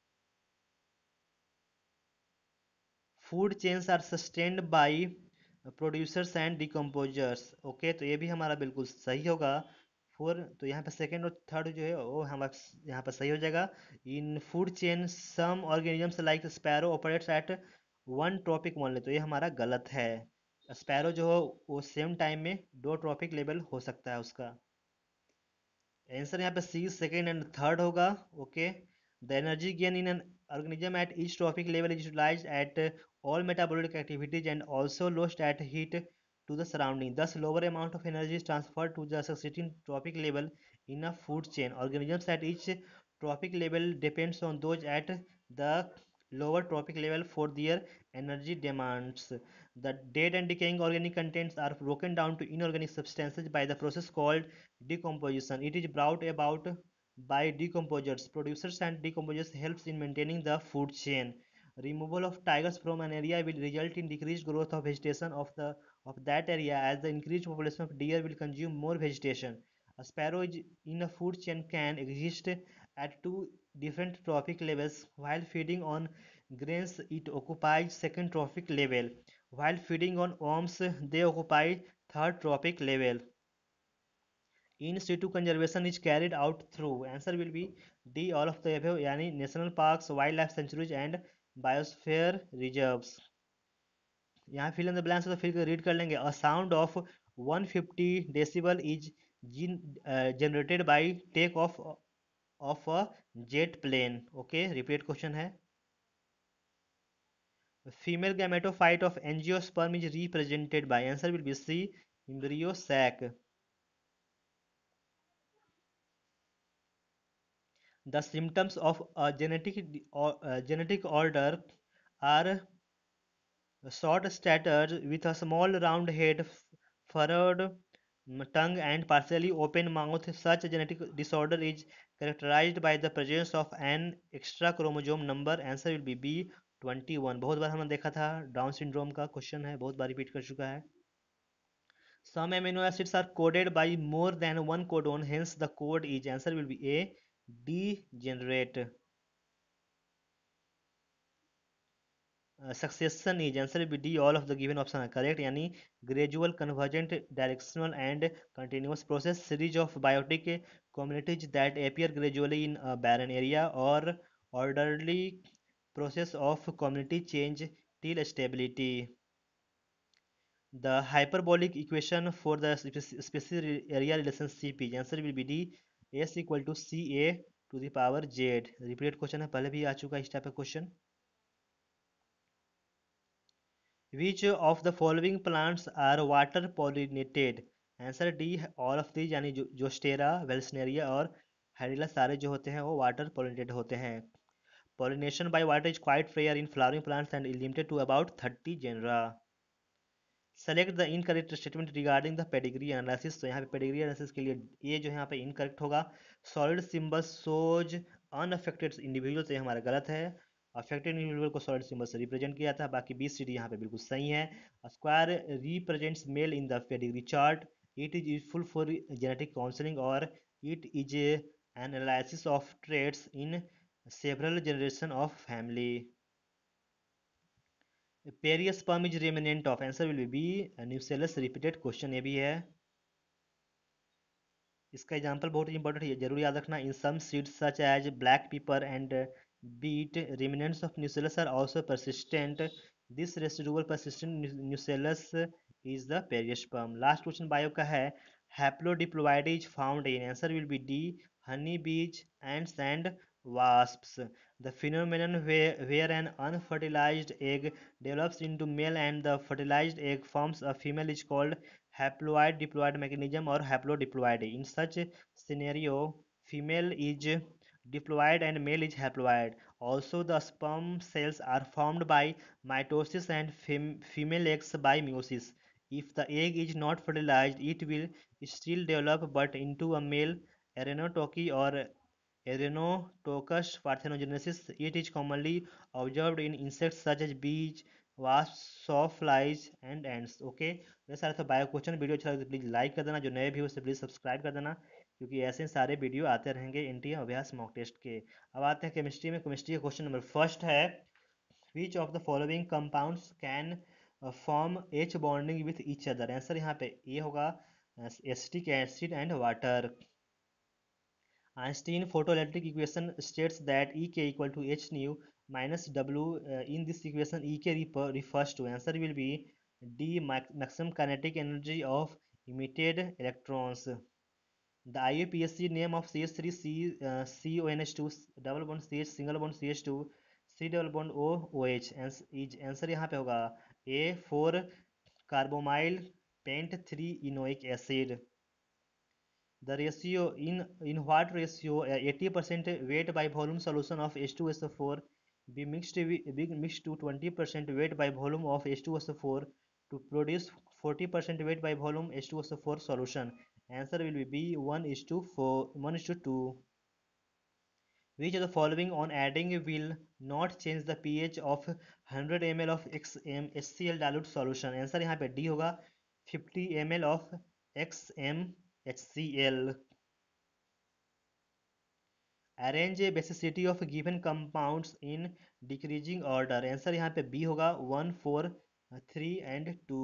food chains are sustained by producers and decomposers. Okay, तो ये भी हमारा बिल्कुल सही होगा। फोर तो यहाँ पे सेकेंड और थर्ड जो है वो हमारा यहाँ पर सही हो जाएगा। In food chain some organisms like sparrow operates at one trophic only, तो ये हमारा गलत है। स्पैरो जो हो वो सेम टाइम में दो ट्रॉपिक लेवल हो सकता है उसका। आंसर यहाँ पे सी सेकेंड एंड थर्ड होगा। Okay. The energy gain in an organism at each trophic level is utilized at all metabolic activities and also lost at heat to the surrounding. Thus, lower amount of energy is transferred to the succeeding trophic level in a food chain. Organisms at each trophic level depends on those at the lower trophic level for their energy demands. The dead and decaying organic contents are broken down to inorganic substances by the process called decomposition. It is brought about by decomposers. Producers and decomposers helps in maintaining the food chain. Removal of tigers from an area will result in decreased growth of vegetation of that area, as the increased population of deer will consume more vegetation. A sparrow in a food chain can exist at two different trophic levels. While feeding on grains, it occupies second trophic level. While feeding on worms, they occupy third trophic level. In situ conservation is carried out through, answer will be D, all of the above, यानी national parks, wildlife sanctuaries and biosphere reserves. यहाँ fill in the blanks तो फिर read कर लेंगे. A sound of 150 decibel is generated by take off of a jet plane. Okay, repeat question है. Female gametophyte of angiosperm is represented by, answer will be C, embryo sac. The symptoms of a genetic order are short stature with a small round head, furrowed tongue and partially open mouth. Such a genetic disorder is characterized by the presence of an extra chromosome number. Answer will be B, 21. बहुत बार हमने देखा था, down syndrome का question है, बहुत बार repeat कर चुका है. Some amino acids are coded by more than one codon, hence the code is, answer will be A, degenerate. Succession is, answer will be D, all of the given options are correct, यानी gradual, convergent, directional and continuous process, series of biotic communities that appear gradually in a barren area, or orderly process of community change till stability. The hyperbolic equation for the specific area relationship is, answer will be D, S equal to CA to the power Z. Repeat question है, पहले भी आ चुका है इस type का question. Which of the following plants are water pollinated? Answer D, all of these, यानी zostera, vallisneria और हाइड्रिला सारे जो होते हैं वो वाटर पोलिनेटेड होते हैं. Pollination by water is quite rare in flowering plants and is limited to about 30 genera. Select the incorrect statement regarding the pedigree analysis. तो यहाँ पे पेडिग्री एनालिसिस के लिए ये जो है यहाँ पे इनकरेक्ट होगा. Solid symbol shows unaffected individual, तो ये हमारा गलत है. अफेक्टेड इंडिविजुअल को सॉलिड सिंबल से रिप्रेजेंट किया था. बाकी बी सी डी यहाँ पे बिल्कुल सही है. Square represents male in the pedigree chart. It is useful for genetic counselling और it is an analysis of traits in several generation of family. Perisperm is remnant of, answer will be nucellus repeated. Question ये भी है. इसका example बहुत important है, जरूर याद रखना. In some seeds such as black pepper and beet, remnants of nucellus are also persistent. This residual persistent nucellus is the periosperm. Last question bio का है. Haplodiploid is found in, answer will be D, honey bees, ants and wasps. The phenomenon where an unfertilized egg develops into male and the fertilized egg forms a female is called haploid diploid mechanism or haplodiploidy. In such scenario, female is diploid and male is haploid. Also, the sperm cells are formed by mitosis and female eggs by meiosis. If the egg is not fertilized, it will still develop but into a male arenotoky or Arenotocus parthenogenesis. It is commonly observed in insects such as bees, wasps, sawflies and ants. Okay, ये सारे थे bio question. Video अच्छा लगे तो please like कर देना. जो नए भी हो उसे प्लीज़ सब्सक्राइब कर देना, क्योंकि ऐसे सारे वीडियो आते रहेंगे एनटीए अभ्यास मॉक टेस्ट के. अब आते हैं केमिस्ट्री में. केमिस्ट्री का क्वेश्चन नंबर फर्स्ट है. Which of the following compounds can form H bonding with each other. Answer यहाँ पे ये होगा acetic acid and water. Einstein photoelectric equation states that Ek equal to h nu minus W. In this equation, Ek refers to, answer will be D, maximum kinetic energy of emitted electrons. The IUPAC name of CH3 CONH2 double bond CH single bond CH2 C double bond OH is, answer यहाँ पे होगा A, 4 carbamyl pent 3 enoic acid. The ratio in what ratio 80% weight by volume solution of H2SO4 be mixed to 20% weight by volume of H2SO4 to produce 40% weight by volume H2SO4 solution. Answer will be B 1 is to 4 1 is to 2. Which of the following on adding will not change the pH of 100 ml of XM HCl dilute solution? Answer यहाँ पे D होगा 50 ml of XM HCl. Arrange a basicity of given compounds in decreasing order. Answer यहाँ पे B होगा 1 4 3 and 2.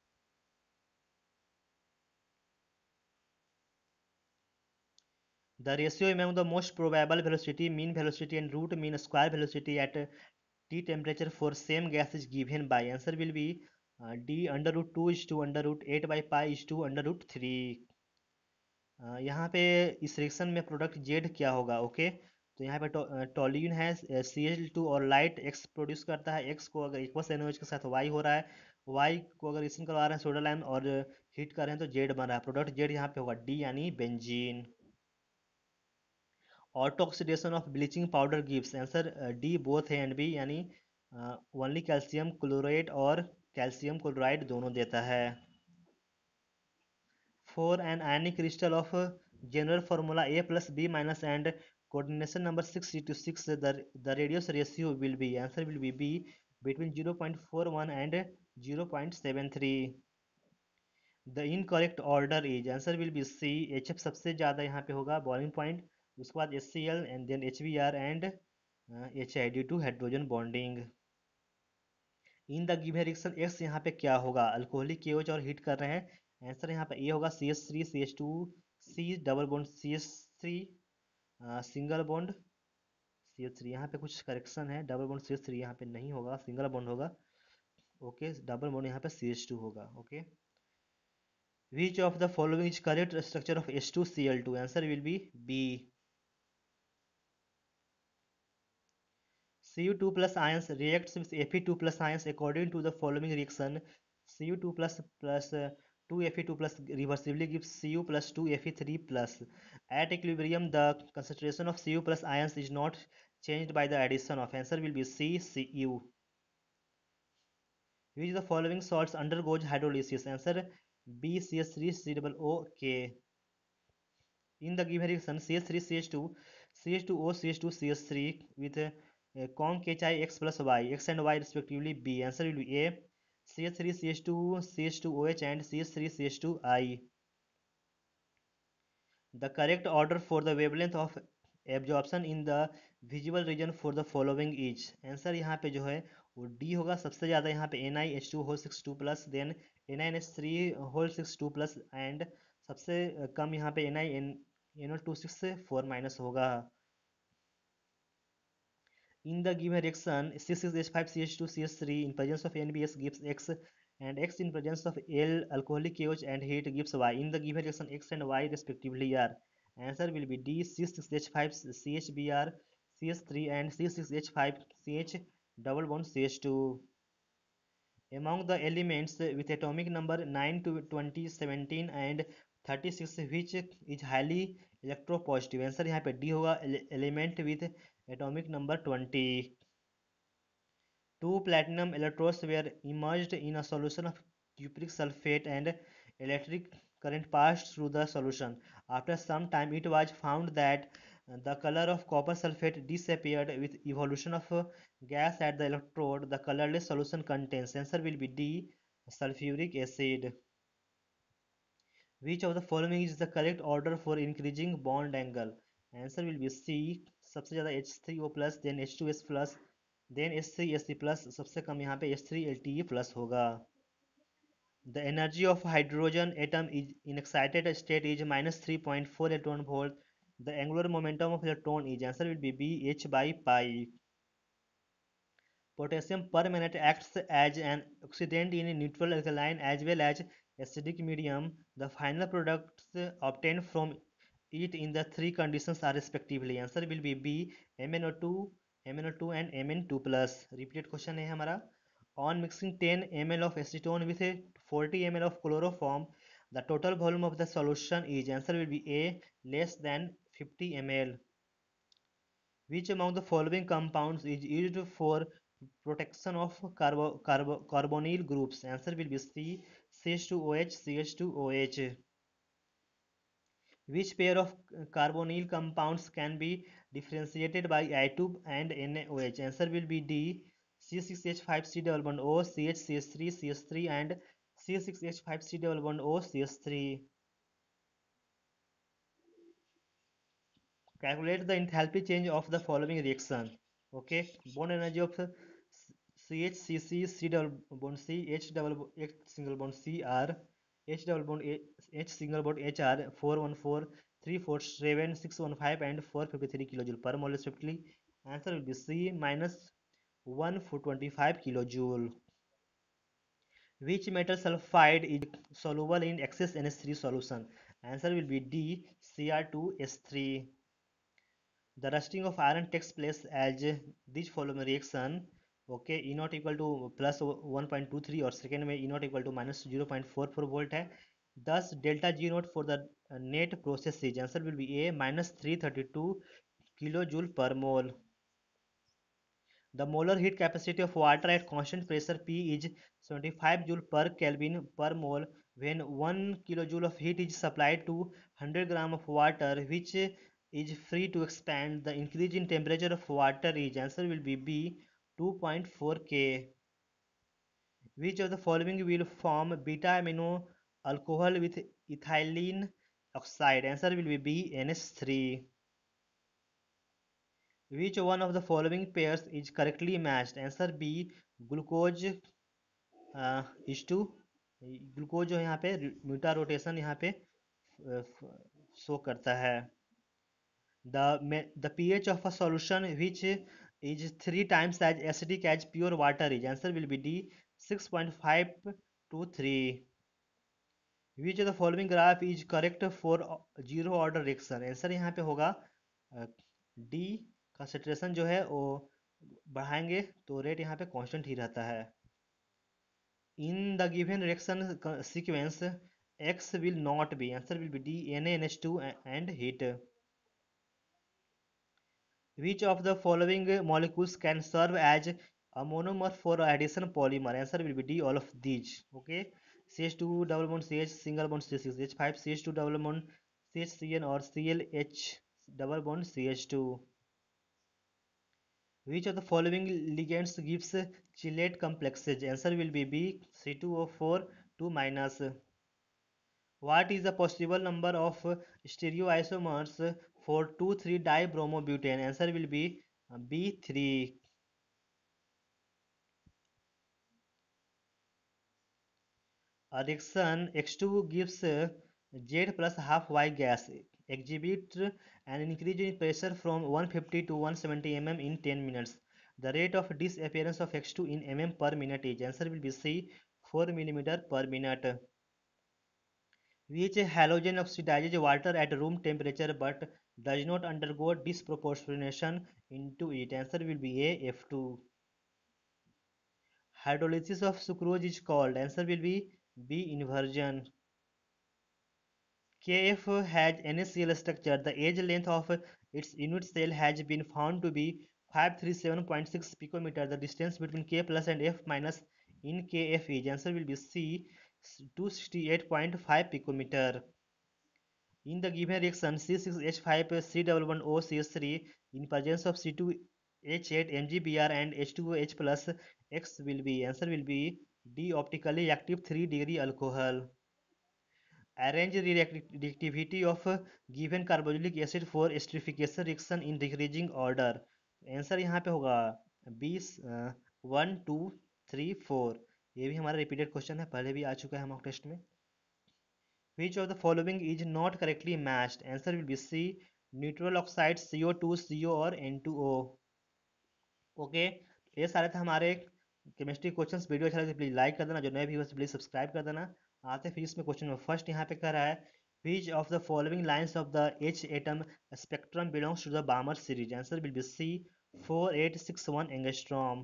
The ratio among the most probable velocity, mean velocity and root mean square velocity at T temperature for same gas is given by. Answer will be D under root 2 is to under root 8 by pi is to under root 3. यहाँ पे इस reaction में product Z क्या होगा? Okay तो यहाँ पे toluene है Cl2 और लाइट X प्रोड्यूस करता है. X को अगर इक्वस NaOH के साथ Y हो रहा है, Y को अगर रिएक्शन करवा रहे हैं सोडा लाइम और हीट कर रहे हैं तो जेड बन रहा है. प्रोडक्ट जेड यहाँ पे होगा डी यानी benzene. Auto oxidation of bleaching powder gives. Answer D both है एंड बी यानी ओनली कैल्शियम क्लोराइड और कैल्शियम क्लोराइड दोनों देता है. For an ionic crystal of general formula A plus B minus and coordination number 6 to 6, the radius ratio will be. Answer will be B between 0.41 and 0.73. The incorrect order is. Answer will be C. HF सबसे ज़्यादा यहाँ पे होगा boiling point, उसके बाद HCl and then HBr and HI due to hydrogen bonding. In the given reaction X यहाँ पे क्या होगा? अल्कोहलिक KOH और हीट कर रहे हैं. आंसर यहाँ पे ए होगा CH3 CH2 C double bond CH3 single bond CH3. यहाँ पे कुछ करेक्शन है, डबल बॉन्ड CH3 यहाँ पे नहीं होगा, सिंगल बॉन्ड होगा. ओके डबल बॉन्ड यहाँ पे CH2 होगा. Okay which of the following is correct structure of H2Cl2? Answer will be B. Cu2 plus ions reacts with Fe2 plus ions according to the following reaction. Cu2 plus 2 Fe2 plus reversibly gives Cu plus 2 Fe3 plus. At equilibrium, the concentration of Cu plus ions is not changed by the addition of. Answer will be C, Cu. Which of the following salts undergoes hydrolysis? Answer B, CH3 COO. In the given reaction CH3 CH2 CH2O CH2 CH3 with conc HI X plus Y, X and Y respectively. B. Answer will be A, CH3 CH2 CH2OH and CH3 CH2I. The correct order for the wavelength of absorption in the visible region for the following is. Answer यहाँ पे जो है वो D होगा. सबसे ज़्यादा यहाँ पे NiH2 whole 62 plus then NiNH3 whole 62 plus and सबसे कम यहाँ पे NiNO26 4 माइनस होगा. In the given reaction, C6H5CH2CH3 in presence of NBS gives X and X in presence of L alcoholic KOH and heat gives Y. In the given reaction, X and Y respectively are. Answer will be D, C6H5CHBr CH3 and C6H5CH double bond CH2. Among the elements with atomic number 9 to 20, 17 and 36 which is highly electropositive. Answer यहाँ पे D होगा element with atomic number 20. Two platinum electrodes were immersed in a solution of cupric sulfate and electric current passed through the solution. After some time, it was found that the color of copper sulfate disappeared with evolution of gas at the electrode. The colorless solution contains. Answer will be D, sulfuric acid. Which of the following is the correct order for increasing bond angle? Answer will be C. सबसे ज़्यादा H3O plus, then H2S plus, then H3Sc plus. सबसे कम यहाँ पे H3Lte plus होगा. The energy of hydrogen atom is in excited state is minus 3.4 electron volt. The angular momentum of electron is. Answer will be B, H by pi. Potassium permanganate acts as an oxidant in neutral alkaline as well as acidic medium. The final products obtained from it in the three conditions are respectively. Answer will be B, MnO2, MnO2 and Mn2 plus. Repeated question है हमारा. On mixing 10 ml of acetone with 40 ml of chloroform, The total volume of the solution is, answer will be A, less than 50 ml. Which among the following compounds is used for protection of carbonyl groups? Answer will be C, CH2OH, CH2OH. Which pair of carbonyl compounds can be differentiated by I2 and NaOH? Answer will be D, C6H5C double bond O, CH3, CH3 and C6H5C double bond O, CH3. Calculate the enthalpy change of the following reaction. Okay, bond energy of CHCC, C double bond C, H single bond C R, H double bond H single bond H R 414, 347, 615 and 453 kilojoule per mole respectively. Answer will be C minus 125 kilojoule. Which metal sulfide is soluble in excess NH3 solution? Answer will be D, Cr2S3. The rusting of iron takes place as this following reaction. Okay, E naught equal to plus 1.23 और second में E naught equal to minus 0.44 volt है. Thus delta G naught for the net process is, answer will be A, minus 332 kilojoule per mole. The molar heat capacity of water at constant pressure P is 75 joule per Kelvin per mole when 1 kilojoule of heat is supplied to 100 gram of water which is free to expand. The increase in temperature of water is, answer will be B, 2.4 K. Which of the following will form beta amino alcohol with ethylene oxide? Answer will be B, NH3. Which one of the following pairs is correctly matched? Answer B, glucose is to glucose जो यहाँ पे म्यूटा rotation यहाँ पे show करता है. The pH of a solution which is 3 times as acidic as pure water is, answer will be D, 6.5 to 3. Which of the following graph is correct for zero order reaction? Answer यहाँ पे होगा D. Concentration जो है वो बढ़ाएंगे तो rate यहाँ पे कांस्टेंट ही रहता है. In the given reaction sequence, X will not be, answer will be D, NaNH2 and heat. Which of the following molecules can serve as a monomer for addition polymer? Answer will be D, all of these. Okay, CH2 double bond CH single bond CH6, H5 CH2 double bond CHCN or ClH double bond CH2. Which of the following ligands gives chelate complexes? Answer will be B, C2O4 2 minus. What is the possible number of stereoisomers for 2,3-dibromobutane? Answer will be B3. A reaction X2 gives Z plus half Y gas. Exhibit an increase in pressure from 150 to 170 mm in 10 minutes. The rate of disappearance of X2 in mm per minute is, answer will be C, 4 mm per minute. Which halogen oxidizes water at room temperature but does not undergo disproportionation into it? Answer will be A, F2. Hydrolysis of sucrose is called, answer will be B, inversion. KF has NaCl structure. The age length of its unit cell has been found to be 537.6 picometer. The distance between K plus and F minus in KF is, answer will be C, 268.5 picometer. In the given reaction, C6H5 C double bond O CH3 in presence of C2H8 MgBr and H2OH plus X will be, answer will be D, optically active 3-degree alcohol. Arrange the reactivity of given carboxylic acid for esterification reaction in decreasing order. Answer यहाँ पे होगा 20 1 2 3 4. ये भी हमारा repeated question है, पहले भी आ चुका है मॉक टेस्ट में. Which of the following is not correctly matched? Answer will be C, neutral oxide CO2 CO और N2O. ओके, ये सारे थे हमारे केमिस्ट्री क्वेश्चंस. वीडियो अच्छा लगे तो प्लीज़ लाइक कर देना, जो नए व्यूअर्स प्लीज़ सब्सक्राइब कर देना. आते फिर इसमें क्वेश्चन नंबर फर्स्ट यहाँ पे कह रहा है which of the following lines of the H atom spectrum belongs to the Balmer series? Answer will be C, 4861 angstrom.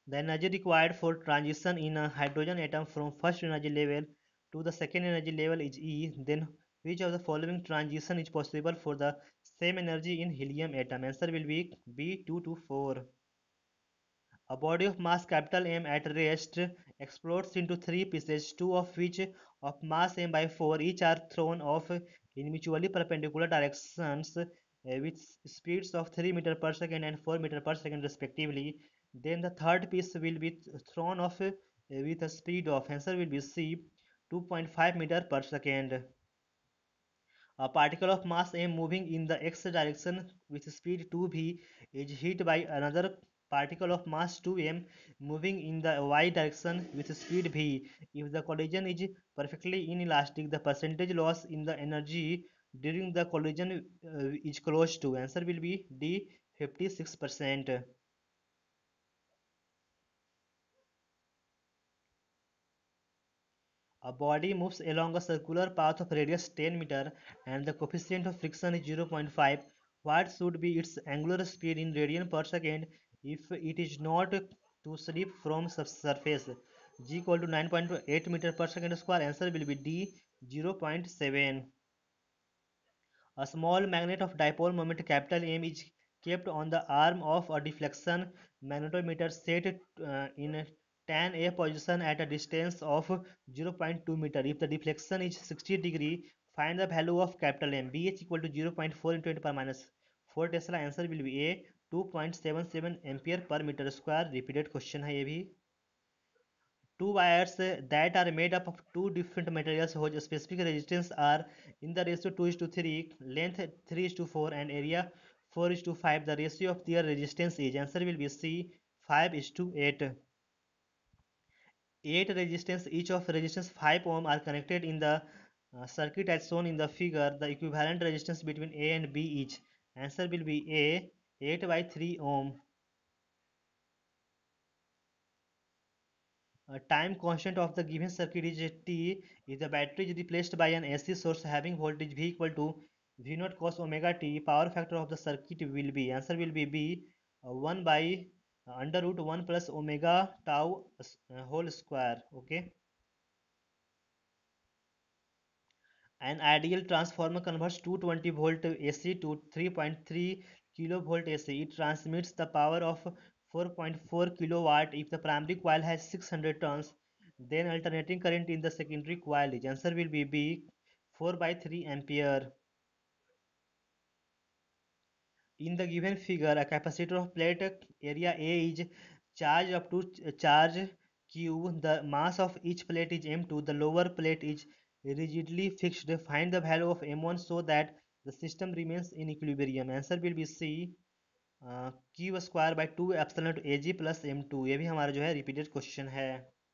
The energy required for transition in a hydrogen atom from first energy level to the second energy level is E. Then which of the following transition is possible for the same energy in helium atom? Answer will be B 2 to 4. A body of mass capital M at rest explodes into three pieces, two of which of mass M by 4 each are thrown off in mutually perpendicular directions with speeds of 3 meter per second and 4 meter per second respectively. Then the third piece will be thrown off with a speed of, answer will be C, 2.5 meter per second. A particle of mass m moving in the x direction with speed 2v is hit by another particle of mass 2m moving in the y direction with speed v. If the collision is perfectly inelastic, the percentage loss in the energy during the collision is close to. Answer will be D, 56%. A body moves along a circular path of radius 10 meter and the coefficient of friction is 0.5. What should be its angular speed in radian per second if it is not to slip from surface? G equal to 9.8 meter per second square. Answer will be D, 0.7. A small magnet of dipole moment capital M is kept on the arm of a deflection magnetometer set in tan A position at a distance of 0.2 meter. If the deflection is 60 degree, find the value of capital M. BH equal to 0.4 into 10 power minus 4 Tesla. Answer will be A, 2.77 ampere per meter square. Repeated question है ये भी. Two wires that are made up of two different materials whose specific resistance are in the ratio 2 is to 3, length 3 is to 4 and area 4 is to 5. The ratio of their resistance is, answer will be C, 5 is to 8. 8 resistance, each of resistance 5 ohm are connected in the circuit as shown in the figure. The equivalent resistance between A and B each. Answer will be A, 8 by 3 ohm. Time constant of the given circuit is T. If the battery is replaced by an AC source having voltage V equal to V naught cos omega t, power factor of the circuit will be, answer will be B, 1 by under root 1 plus omega tau whole square. Okay. An ideal transformer converts 220 volt AC to 3.3 kilovolt AC. It transmits the power of 4.4 kilowatt if the primary coil has 600 turns. Then alternating current in the secondary coil is, answer will be B, 4 by 3 ampere. In the given figure, a capacitor of plate area A is charged up to charge Q. The mass of each plate is M2. The lower plate is rigidly fixed. Find the value of M1 so that the system remains in equilibrium. Answer will be C, Q square by 2 epsilon to AG plus M2. ये भी हमारा जो है repeated question है.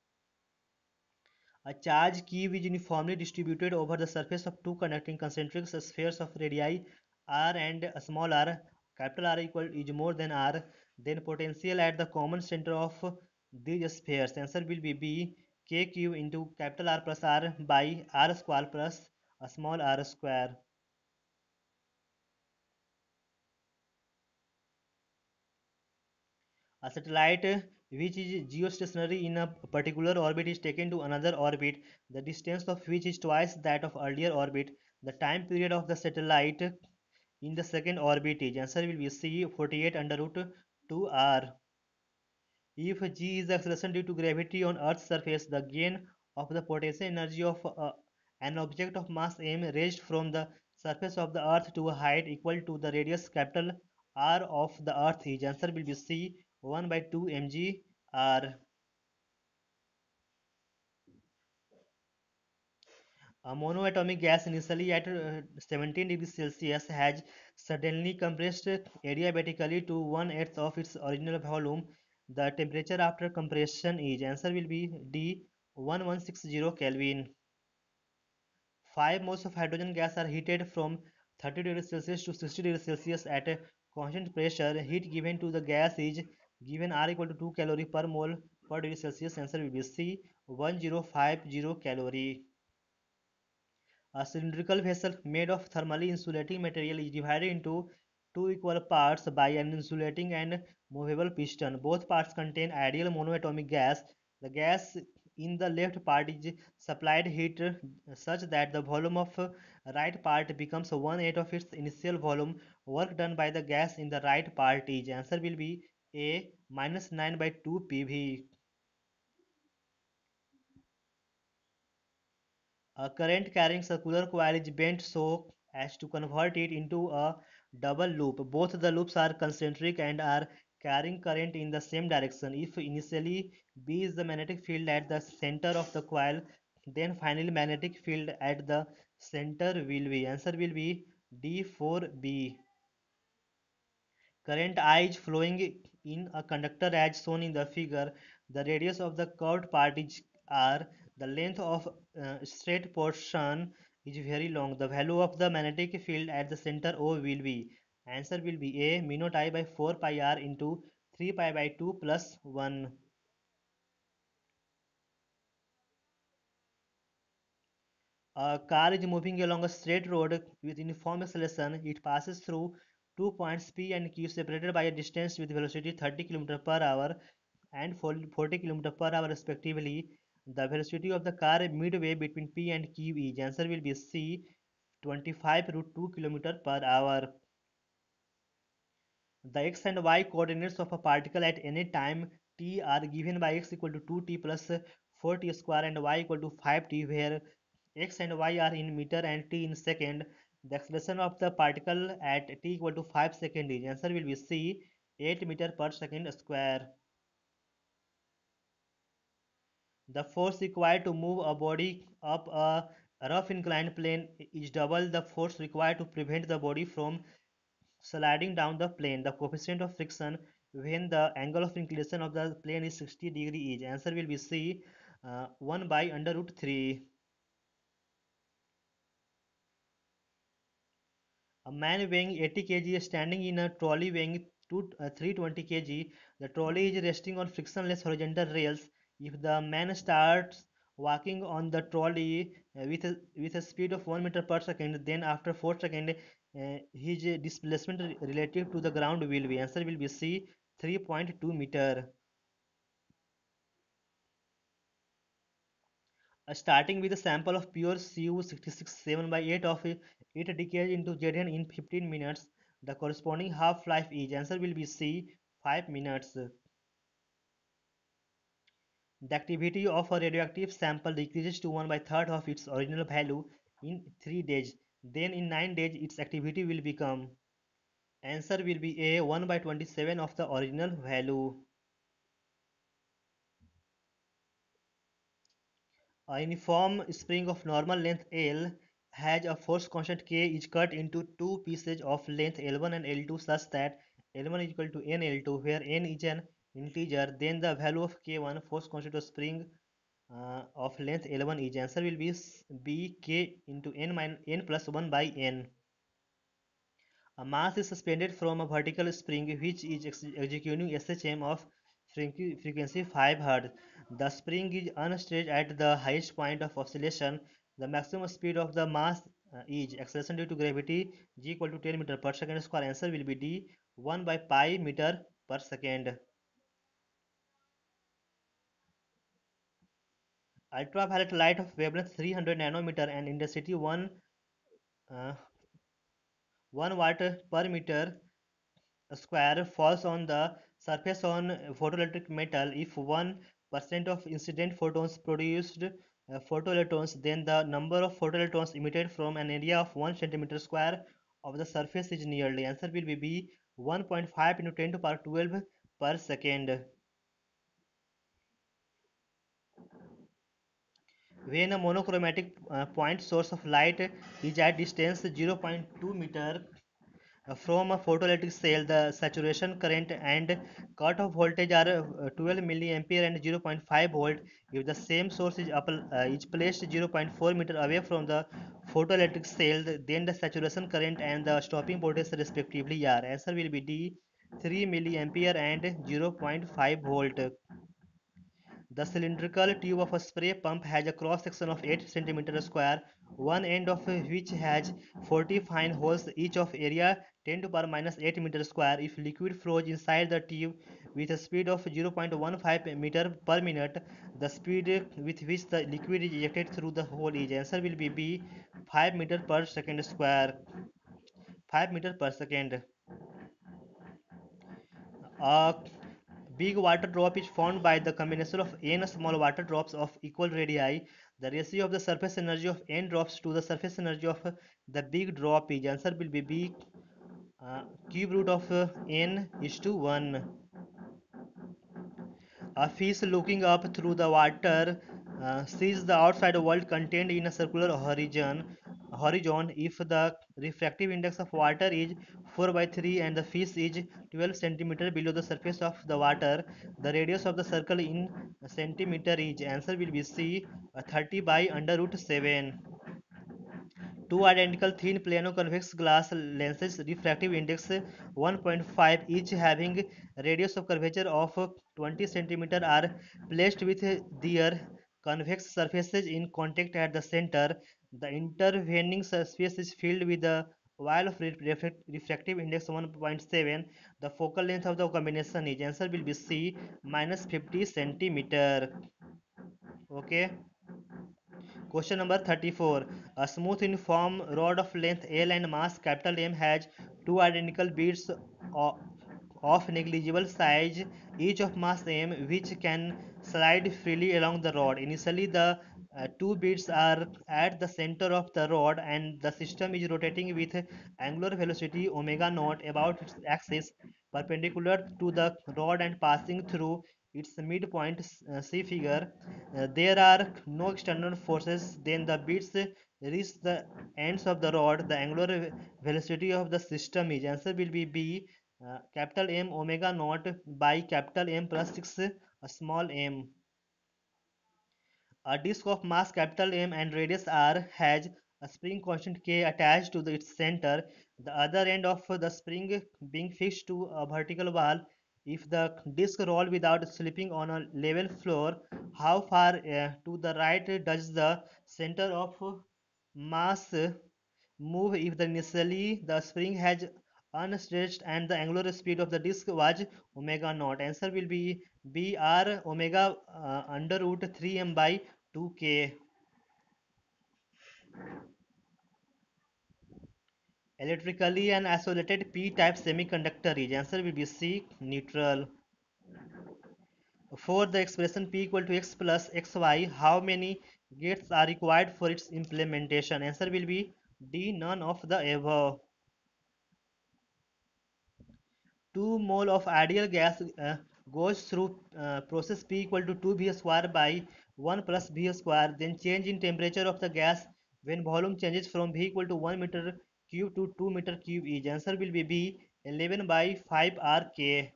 A charge Q is uniformly distributed over the surface of two conducting concentric spheres of radii r and small r. Capital R equal is more than r. Then potential at the common center of these spheres. Answer will be B, kq into capital R plus r by r square plus a small r square. A satellite which is geostationary in a particular orbit is taken to another orbit, the distance of which is twice that of earlier orbit. The time period of the satellite in the second orbit is, answer will be C, 48 under root 2r. If G is the acceleration due to gravity on Earth's surface, the gain of the potential energy of an object of mass m raised from the surface of the Earth to a height equal to the radius capital R of the Earth is, answer will be C, 1 by 2 mg r. A monoatomic gas initially at 17 degrees Celsius has suddenly compressed adiabatically to 1/8 of its original volume. The temperature after compression is, answer will be D, 1160 Kelvin. 5 moles of hydrogen gas are heated from 30 degrees Celsius to 60 degrees Celsius at a constant pressure. Heat given to the gas is given R equal to 2 calorie per mole per degree Celsius. Answer will be C, 1050 calorie. A cylindrical vessel made of thermally insulating material is divided into two equal parts by an insulating and movable piston. Both parts contain ideal monoatomic gas. The gas in the left part is supplied heat such that the volume of right part becomes 1/8 of its initial volume. Work done by the gas in the right part is, answer will be A, minus 9 by 2 PV. A current carrying circular coil is bent so as to convert it into a double loop. Both the loops are concentric and are carrying current in the same direction. If initially B is the magnetic field at the center of the coil, then finally magnetic field at the center will be. Answer will be D4B. Current I is flowing in a conductor as shown in the figure. The radius of the curved part is R. The length of straight portion is very long. The value of the magnetic field at the center O will be. Answer will be A, mu naught I by 4 pi R into 3 pi by 2 plus 1. A car is moving along a straight road with uniform acceleration. It passes through 2 points P and Q separated by a distance with velocity 30 km per hour and 40 km per hour respectively. The velocity of the car midway between P and Q is, answer will be C, 25 root 2 km per hour. The x and y coordinates of a particle at any time t are given by x equal to 2t plus 4t square and y equal to 5t, where x and y are in meter and t in second. The acceleration of the particle at t equal to 5 second is, answer will be C, 8 meter per second square. The force required to move a body up a rough inclined plane is double the force required to prevent the body from sliding down the plane. The coefficient of friction when the angle of inclination of the plane is 60 degree is, answer will be C, 1 by under root 3. A man weighing 80 kg is standing in a trolley weighing 320 kg. The trolley is resting on frictionless horizontal rails. If the man starts walking on the trolley with a speed of 1 meter per second, then after 4 seconds, his displacement relative to the ground will be. Answer will be C, 3.2 meter. Starting with a sample of pure Cu66 7 by 8 of it decays into Zn in 15 minutes. The corresponding half-life is, answer will be C, 5 minutes. The activity of a radioactive sample decreases to 1 by third of its original value in 3 days. Then in 9 days its activity will become, answer will be A, 1 by 27 of the original value. A uniform spring of normal length L has a force constant K is cut into two pieces of length L1 and L2 such that L1 is equal to NL2, where N is an integer. Then the value of K1 force constant of spring of length L1 is, answer will be K into N plus 1 by N. A mass is suspended from a vertical spring which is executing SHM of frequency 5 Hz. The spring is unstretched at the highest point of oscillation. The maximum speed of the mass is acceleration due to gravity g equal to 10 meter per second square. Answer will be D, 1 by pi meter per second. Ultraviolet light of wavelength 300 nanometer and intensity uh, 1 watt per meter square falls on the surface on photoelectric metal. If 1% of incident photons produced photoelectrons, then the number of photoelectrons emitted from an area of 1 centimeter square of the surface is nearly, answer will be B, 1.5 into 10 to the power 12 per second. When a monochromatic point source of light is at distance 0.2 meter from a photoelectric cell, the saturation current and cutoff voltage are 12 milliampere and 0.5 volt. If the same source is placed 0.4 meter away from the photoelectric cell, then the saturation current and the stopping voltage respectively are, answer will be D, 3 milliampere and 0.5 volt. The cylindrical tube of a spray pump has a cross section of 8 cm square, one end of which has 40 fine holes, each of area 10 to power minus 8 meter square. If liquid flows inside the tube with a speed of 0.15 meter per minute, the speed with which the liquid is ejected through the hole is, answer will be B, 5 meter per second square. 5 meter per second. A big water drop is formed by the combination of n small water drops of equal radii. The ratio of the surface energy of n drops to the surface energy of the big drop is, answer will be B, cube root of n is to 1. A fish looking up through the water sees the outside world contained in a circular horizon. If the refractive index of water is 4 by 3 and the fish is 12 centimeter below the surface of the water, the radius of the circle in centimeter is, answer will be C, 30 by under root 7. Two identical thin plano convex glass lenses, refractive index 1.5, each having radius of curvature of 20 centimeter, are placed with their convex surfaces in contact at the center. The intervening space is filled with a while of refractive index 1.7. The focal length of the combination is, answer will be C, minus 50 centimeter. Okay. Question number 34. A smooth uniform rod of length L and mass capital M has two identical beads of negligible size, each of mass M, which can slide freely along the rod. Initially, the two beads are at the center of the rod and the system is rotating with angular velocity omega naught about its axis perpendicular to the rod and passing through its midpoint. See figure. There are no external forces. Then the beads reach the ends of the rod. The angular velocity of the system is, answer will be B, capital M omega naught by capital M plus 6 small m. A disk of mass capital M and radius r has a spring constant K attached to its center, the other end of the spring being fixed to a vertical wall. If the disk roll without slipping on a level floor, how far to the right does the center of mass move if initially the spring has unstretched and the angular speed of the disk was omega naught? Answer will be B, r omega under root 3m by 2k. Electrically an isolated p-type semiconductor is, answer will be C, neutral. For the expression p equal to x plus xy, how many gates are required for its implementation? Answer will be D, none of the above. 2 mole of ideal gas goes through process P equal to 2 V square by 1 plus V square. Then change in temperature of the gas when volume changes from V equal to 1 meter cube to 2 meter cube each. Answer will be B, 11 by 5 RK.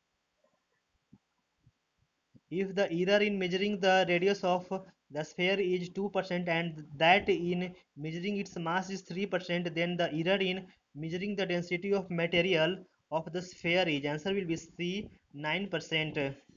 If the error in measuring the radius of the sphere is 2% and that in measuring its mass is 3%, then the error in measuring the density of material of the sphere is, answer will be C, 9%.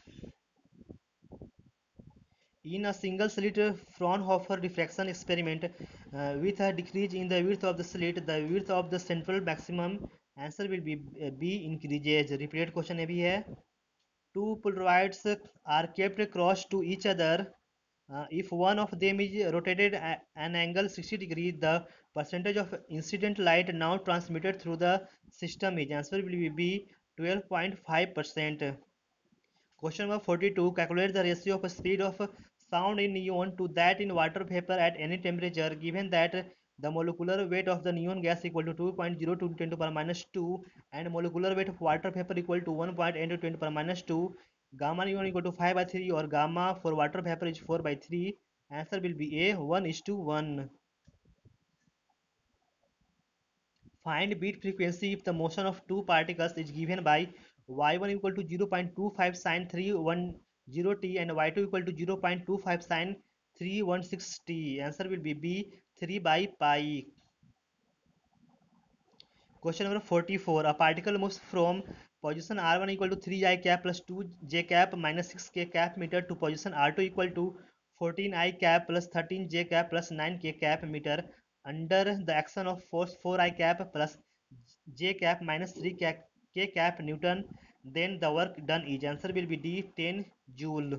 In a single slit Fraunhofer diffraction experiment with a decrease in the width of the slit, the width of the central maximum, answer will be B, increases. Repeat question है भी है. Two polaroids are kept close to each other. If one of them is rotated at an angle 60 degrees, the percentage of incident light now transmitted through the system is, answer will be B, 12.5%. Question number 42. Calculate the ratio of speed of sound in neon to that in water vapor at any temperature, given that the molecular weight of the neon gas equal to 2.02 10 to the power minus 2 and molecular weight of water vapor equal to 1.8 10 to the power minus 2. Gamma neon equal to 5 by 3 or gamma for water vapor is 4 by 3. Answer will be A, 1 is to 1. Find beat frequency if the motion of two particles is given by y1 equal to 0.25 sin 310 t and y2 equal to 0.25 sin 316 t. Answer will be B, 3 by pi. Question number 44. A particle moves from position r1 equal to 3 I cap plus 2 j cap minus 6 k cap meter to position r2 equal to 14 I cap plus 13 j cap plus 9 k cap meter under the action of force 4 I cap plus J cap minus 3 K cap Newton, then the work done is, answer will be D 10 joule.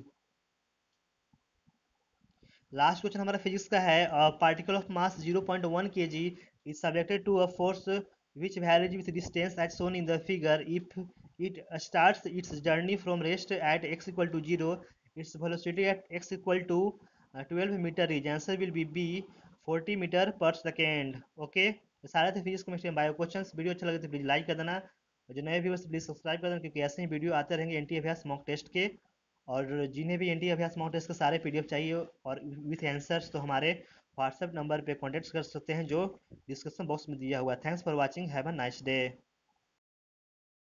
Last question हमारा physics का है, particle of mass 0.1 kg is subjected to a force which varies with distance as shown in the figure. If it starts its journey from rest at x equal to 0, its velocity at x equal to 12 meter is, answer will be B 40 meter per second. Okay, तो सारे थे physics chemistry bio questions. Video अच्छा लगे तो please like कर देना, और जो नए व्यूअर्स प्लीज सब्सक्राइब कर देना, क्योंकि ऐसे ही वीडियो आते रहेंगे एनटी अभ्यास मॉक टेस्ट के. और जिन्हें भी एनटी अभ्यास मॉक टेस्ट के सारे पीडीएफ चाहिए और विथ आंसर्स, तो हमारे व्हाट्सएप नंबर पे कॉन्टेक्ट कर सकते हैं जो डिस्क्रिप्शन बॉक्स में दिया हुआ है. Thanks for watching, have a nice day.